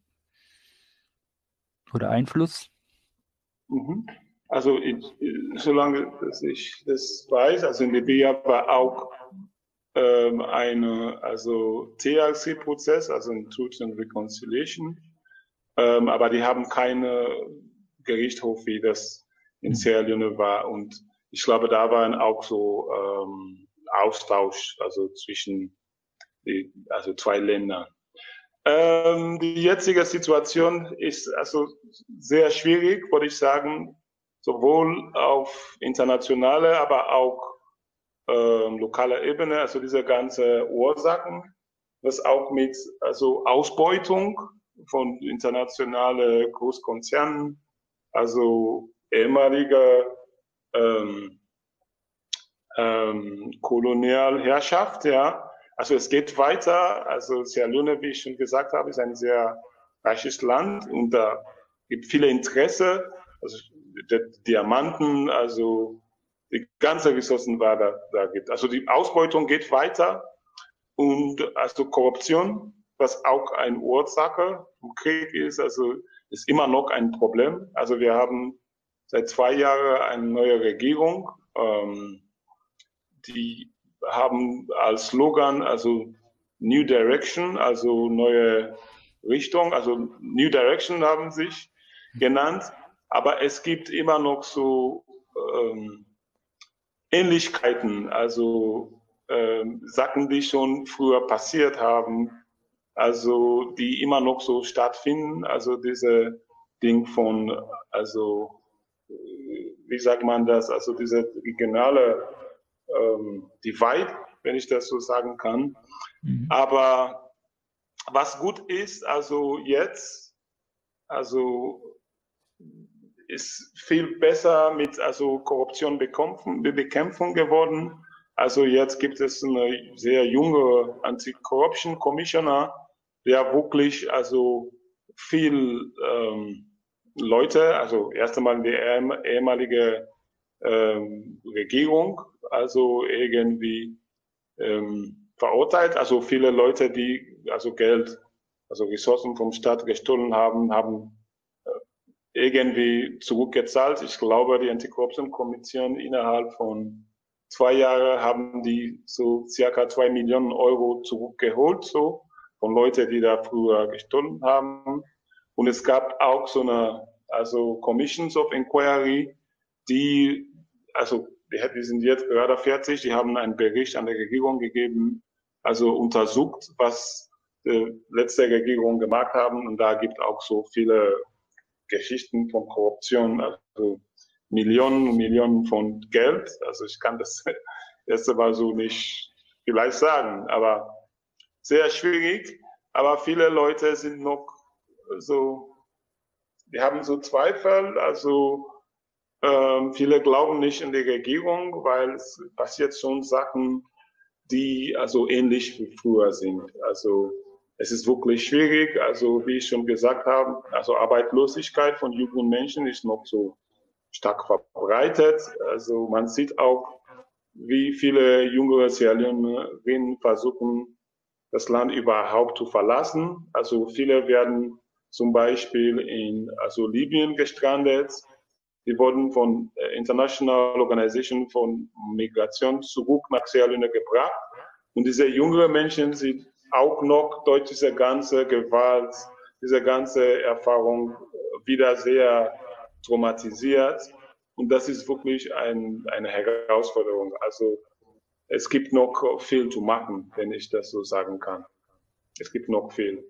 oder Einfluss? Mhm. Also ich, solange dass ich das weiß, also in Liberia war auch ähm, eine, also T R C-Prozess, also ein Truth and Reconciliation, ähm, aber die haben keine Gerichtshof, wie das in Sierra Leone war. Und ich glaube, da waren auch so ähm, Austausch, also zwischen die, also zwei Ländern. Ähm, die jetzige Situation ist also sehr schwierig, würde ich sagen, sowohl auf internationaler, aber auch ähm, lokaler Ebene, also diese ganze Ursachen, was auch mit also Ausbeutung von internationalen Großkonzernen, also ehemaliger ähm, ähm, Kolonialherrschaft, ja. Also es geht weiter. Also Sierra Leone, wie ich schon gesagt habe, ist ein sehr reiches Land und da gibt viele Interesse, also der Diamanten, also die ganze Ressourcen war da, da gibt. Also die Ausbeutung geht weiter und also Korruption, was auch eine Ursache im Krieg ist, also ist immer noch ein Problem. Also wir haben seit zwei Jahren eine neue Regierung, ähm, die haben als Slogan also New Direction, also neue Richtung, also New Direction haben sich genannt, aber es gibt immer noch so ähm, Ähnlichkeiten, also ähm, Sachen, die schon früher passiert haben, also die immer noch so stattfinden, also diese Ding von, also wie sagt man das, also diese regionale ähm, Divide, wenn ich das so sagen kann. Mhm. Aber was gut ist, also jetzt, also ist viel besser mit also Korruption bekämpfen, Bekämpfung geworden. Also jetzt gibt es eine sehr junge Anti-Corruption Commissioner, der wirklich also viel ähm, Leute, also erst einmal die ehemalige ähm, Regierung, also irgendwie ähm, verurteilt. Also viele Leute, die also Geld, also Ressourcen vom Staat gestohlen haben, haben äh, irgendwie zurückgezahlt. Ich glaube, die Anti-Corruption-Kommission innerhalb von zwei Jahren haben die so circa zwei Millionen Euro zurückgeholt, so von Leuten, die da früher gestohlen haben. Und es gab auch so eine, also Commissions of Inquiry, die, also die, die sind jetzt gerade fertig, die haben einen Bericht an die Regierung gegeben, also untersucht, was die letzte Regierung gemacht haben. Und da gibt auch so viele Geschichten von Korruption, also Millionen und Millionen von Geld. Also ich kann das erst einmal so nicht vielleicht sagen, aber sehr schwierig. Aber viele Leute sind noch so, die haben so Zweifel, also ähm, viele glauben nicht in die Regierung, weil es passiert schon Sachen, die also ähnlich wie früher sind. Also es ist wirklich schwierig, also wie ich schon gesagt habe, also Arbeitslosigkeit von jungen Menschen ist noch so stark verbreitet. Also man sieht auch, wie viele junge Sierra Leoneerinnen versuchen, das Land überhaupt zu verlassen. Also viele werden zum Beispiel in also Libyen gestrandet. Die wurden von International Organization von Migration zurück nach Sierra Leone gebracht. Und diese jungen Menschen sind auch noch durch diese ganze Gewalt, diese ganze Erfahrung wieder sehr traumatisiert. Und das ist wirklich ein, eine Herausforderung. Also es gibt noch viel zu machen, wenn ich das so sagen kann. Es gibt noch viel.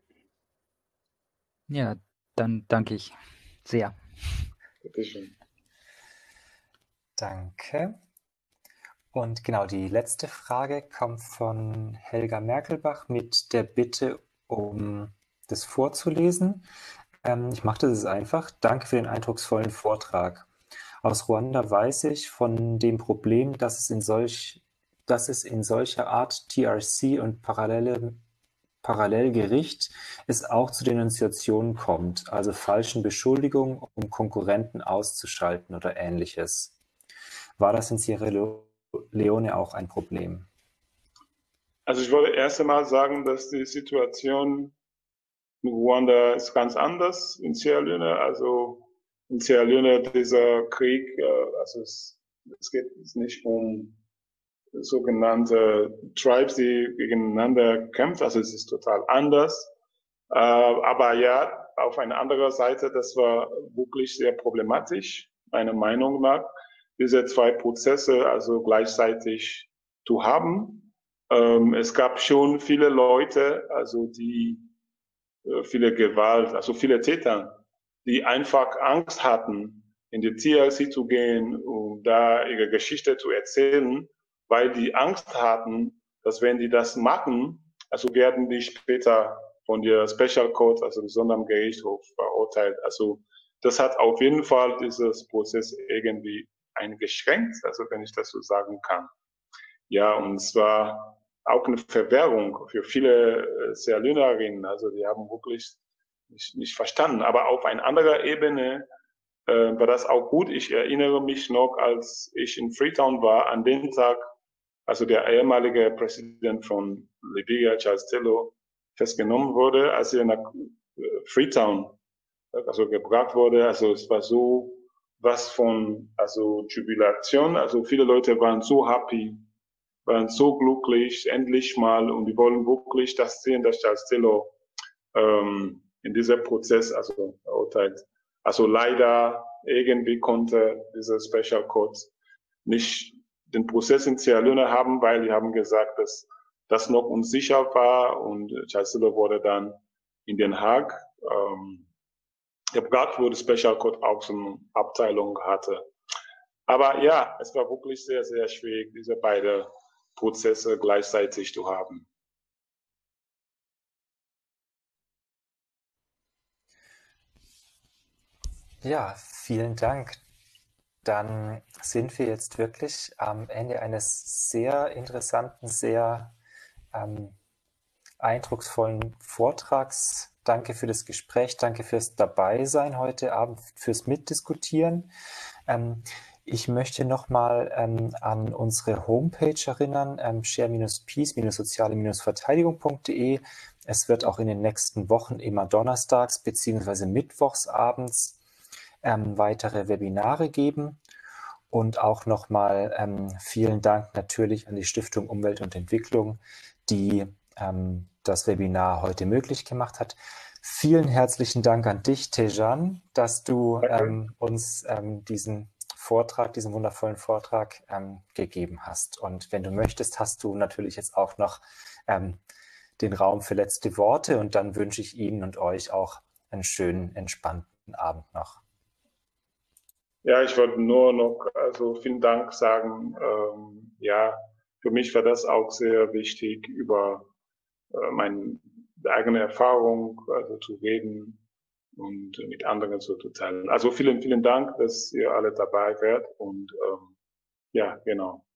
Ja, dann danke ich sehr. Bitte schön. Danke. Und genau, die letzte Frage kommt von Helga Merkelbach mit der Bitte, um das vorzulesen. Ähm, ich mache das einfach. Danke für den eindrucksvollen Vortrag. Aus Ruanda weiß ich von dem Problem, dass es in, solch, dass es in solcher Art T R C und parallele, Parallelgericht es auch zu Denunziationen kommt, also falschen Beschuldigungen, um Konkurrenten auszuschalten oder Ähnliches. War das in Sierra Leone auch ein Problem? Also ich wollte erst einmal sagen, dass die Situation in Ruanda ist ganz anders in Sierra Leone. Also in Sierra Leone dieser Krieg, also es, es geht nicht um sogenannte Tribes, die gegeneinander kämpfen. Also es ist total anders. Aber ja, auf einer anderen Seite, das war wirklich sehr problematisch, meiner Meinung nach, diese zwei Prozesse also gleichzeitig zu haben. Ähm, es gab schon viele Leute, also die äh, viele Gewalt, also viele Täter, die einfach Angst hatten, in die T R C zu gehen, um da ihre Geschichte zu erzählen, weil die Angst hatten, dass wenn die das machen, also werden die später von der Special Court, also dem Sondergerichtshof, verurteilt. Also das hat auf jeden Fall dieses Prozess irgendwie eingeschränkt, also wenn ich das so sagen kann. Ja, und es war auch eine Verwirrung für viele äh, Sierra Leoneerinnen, also die haben wirklich nicht, nicht verstanden. Aber auf einer anderen Ebene äh, war das auch gut. Ich erinnere mich noch, als ich in Freetown war, an den Tag, also der ehemalige Präsident von Liberia, Charles Taylor, festgenommen wurde, als er nach äh, Freetown also gebracht wurde. Also es war so was von also Jubilation. Also viele Leute waren so happy, waren so glücklich, endlich mal, und die wollen wirklich das sehen, dass Charles Taylor ähm, in diesem Prozess also verurteilt. Also leider irgendwie konnte dieser Special Court nicht den Prozess in Sierra Leone haben, weil die haben gesagt, dass das noch unsicher war, und Charles Taylor wurde dann in Den Haag ähm, gebracht, wo die Special Court auch so eine Abteilung hatte. Aber ja, es war wirklich sehr, sehr schwierig, diese beiden Prozesse gleichzeitig zu haben. Ja, vielen Dank. Dann sind wir jetzt wirklich am Ende eines sehr interessanten, sehr ähm, eindrucksvollen Vortrags. Danke für das Gespräch, danke fürs Dabeisein heute Abend, fürs Mitdiskutieren. Ähm, ich möchte nochmal ähm, an unsere Homepage erinnern, ähm, share-peace-soziale-verteidigung punkt de. Es wird auch in den nächsten Wochen immer donnerstags bzw. mittwochs abends ähm, weitere Webinare geben. Und auch nochmal ähm, vielen Dank natürlich an die Stiftung Umwelt und Entwicklung, die ähm, das Webinar heute möglich gemacht hat. Vielen herzlichen Dank an dich, Tejan, dass du ähm, uns ähm, diesen Vortrag, diesen wundervollen Vortrag ähm, gegeben hast. Und wenn du möchtest, hast du natürlich jetzt auch noch ähm, den Raum für letzte Worte und dann wünsche ich Ihnen und euch auch einen schönen, entspannten Abend noch. Ja, ich wollte nur noch, also vielen Dank sagen. Ähm, ja, für mich war das auch sehr wichtig, über äh, meine eigene Erfahrung also zu reden und mit anderen so zu teilen. Also vielen, vielen Dank, dass ihr alle dabei wärt und ähm, ja, genau.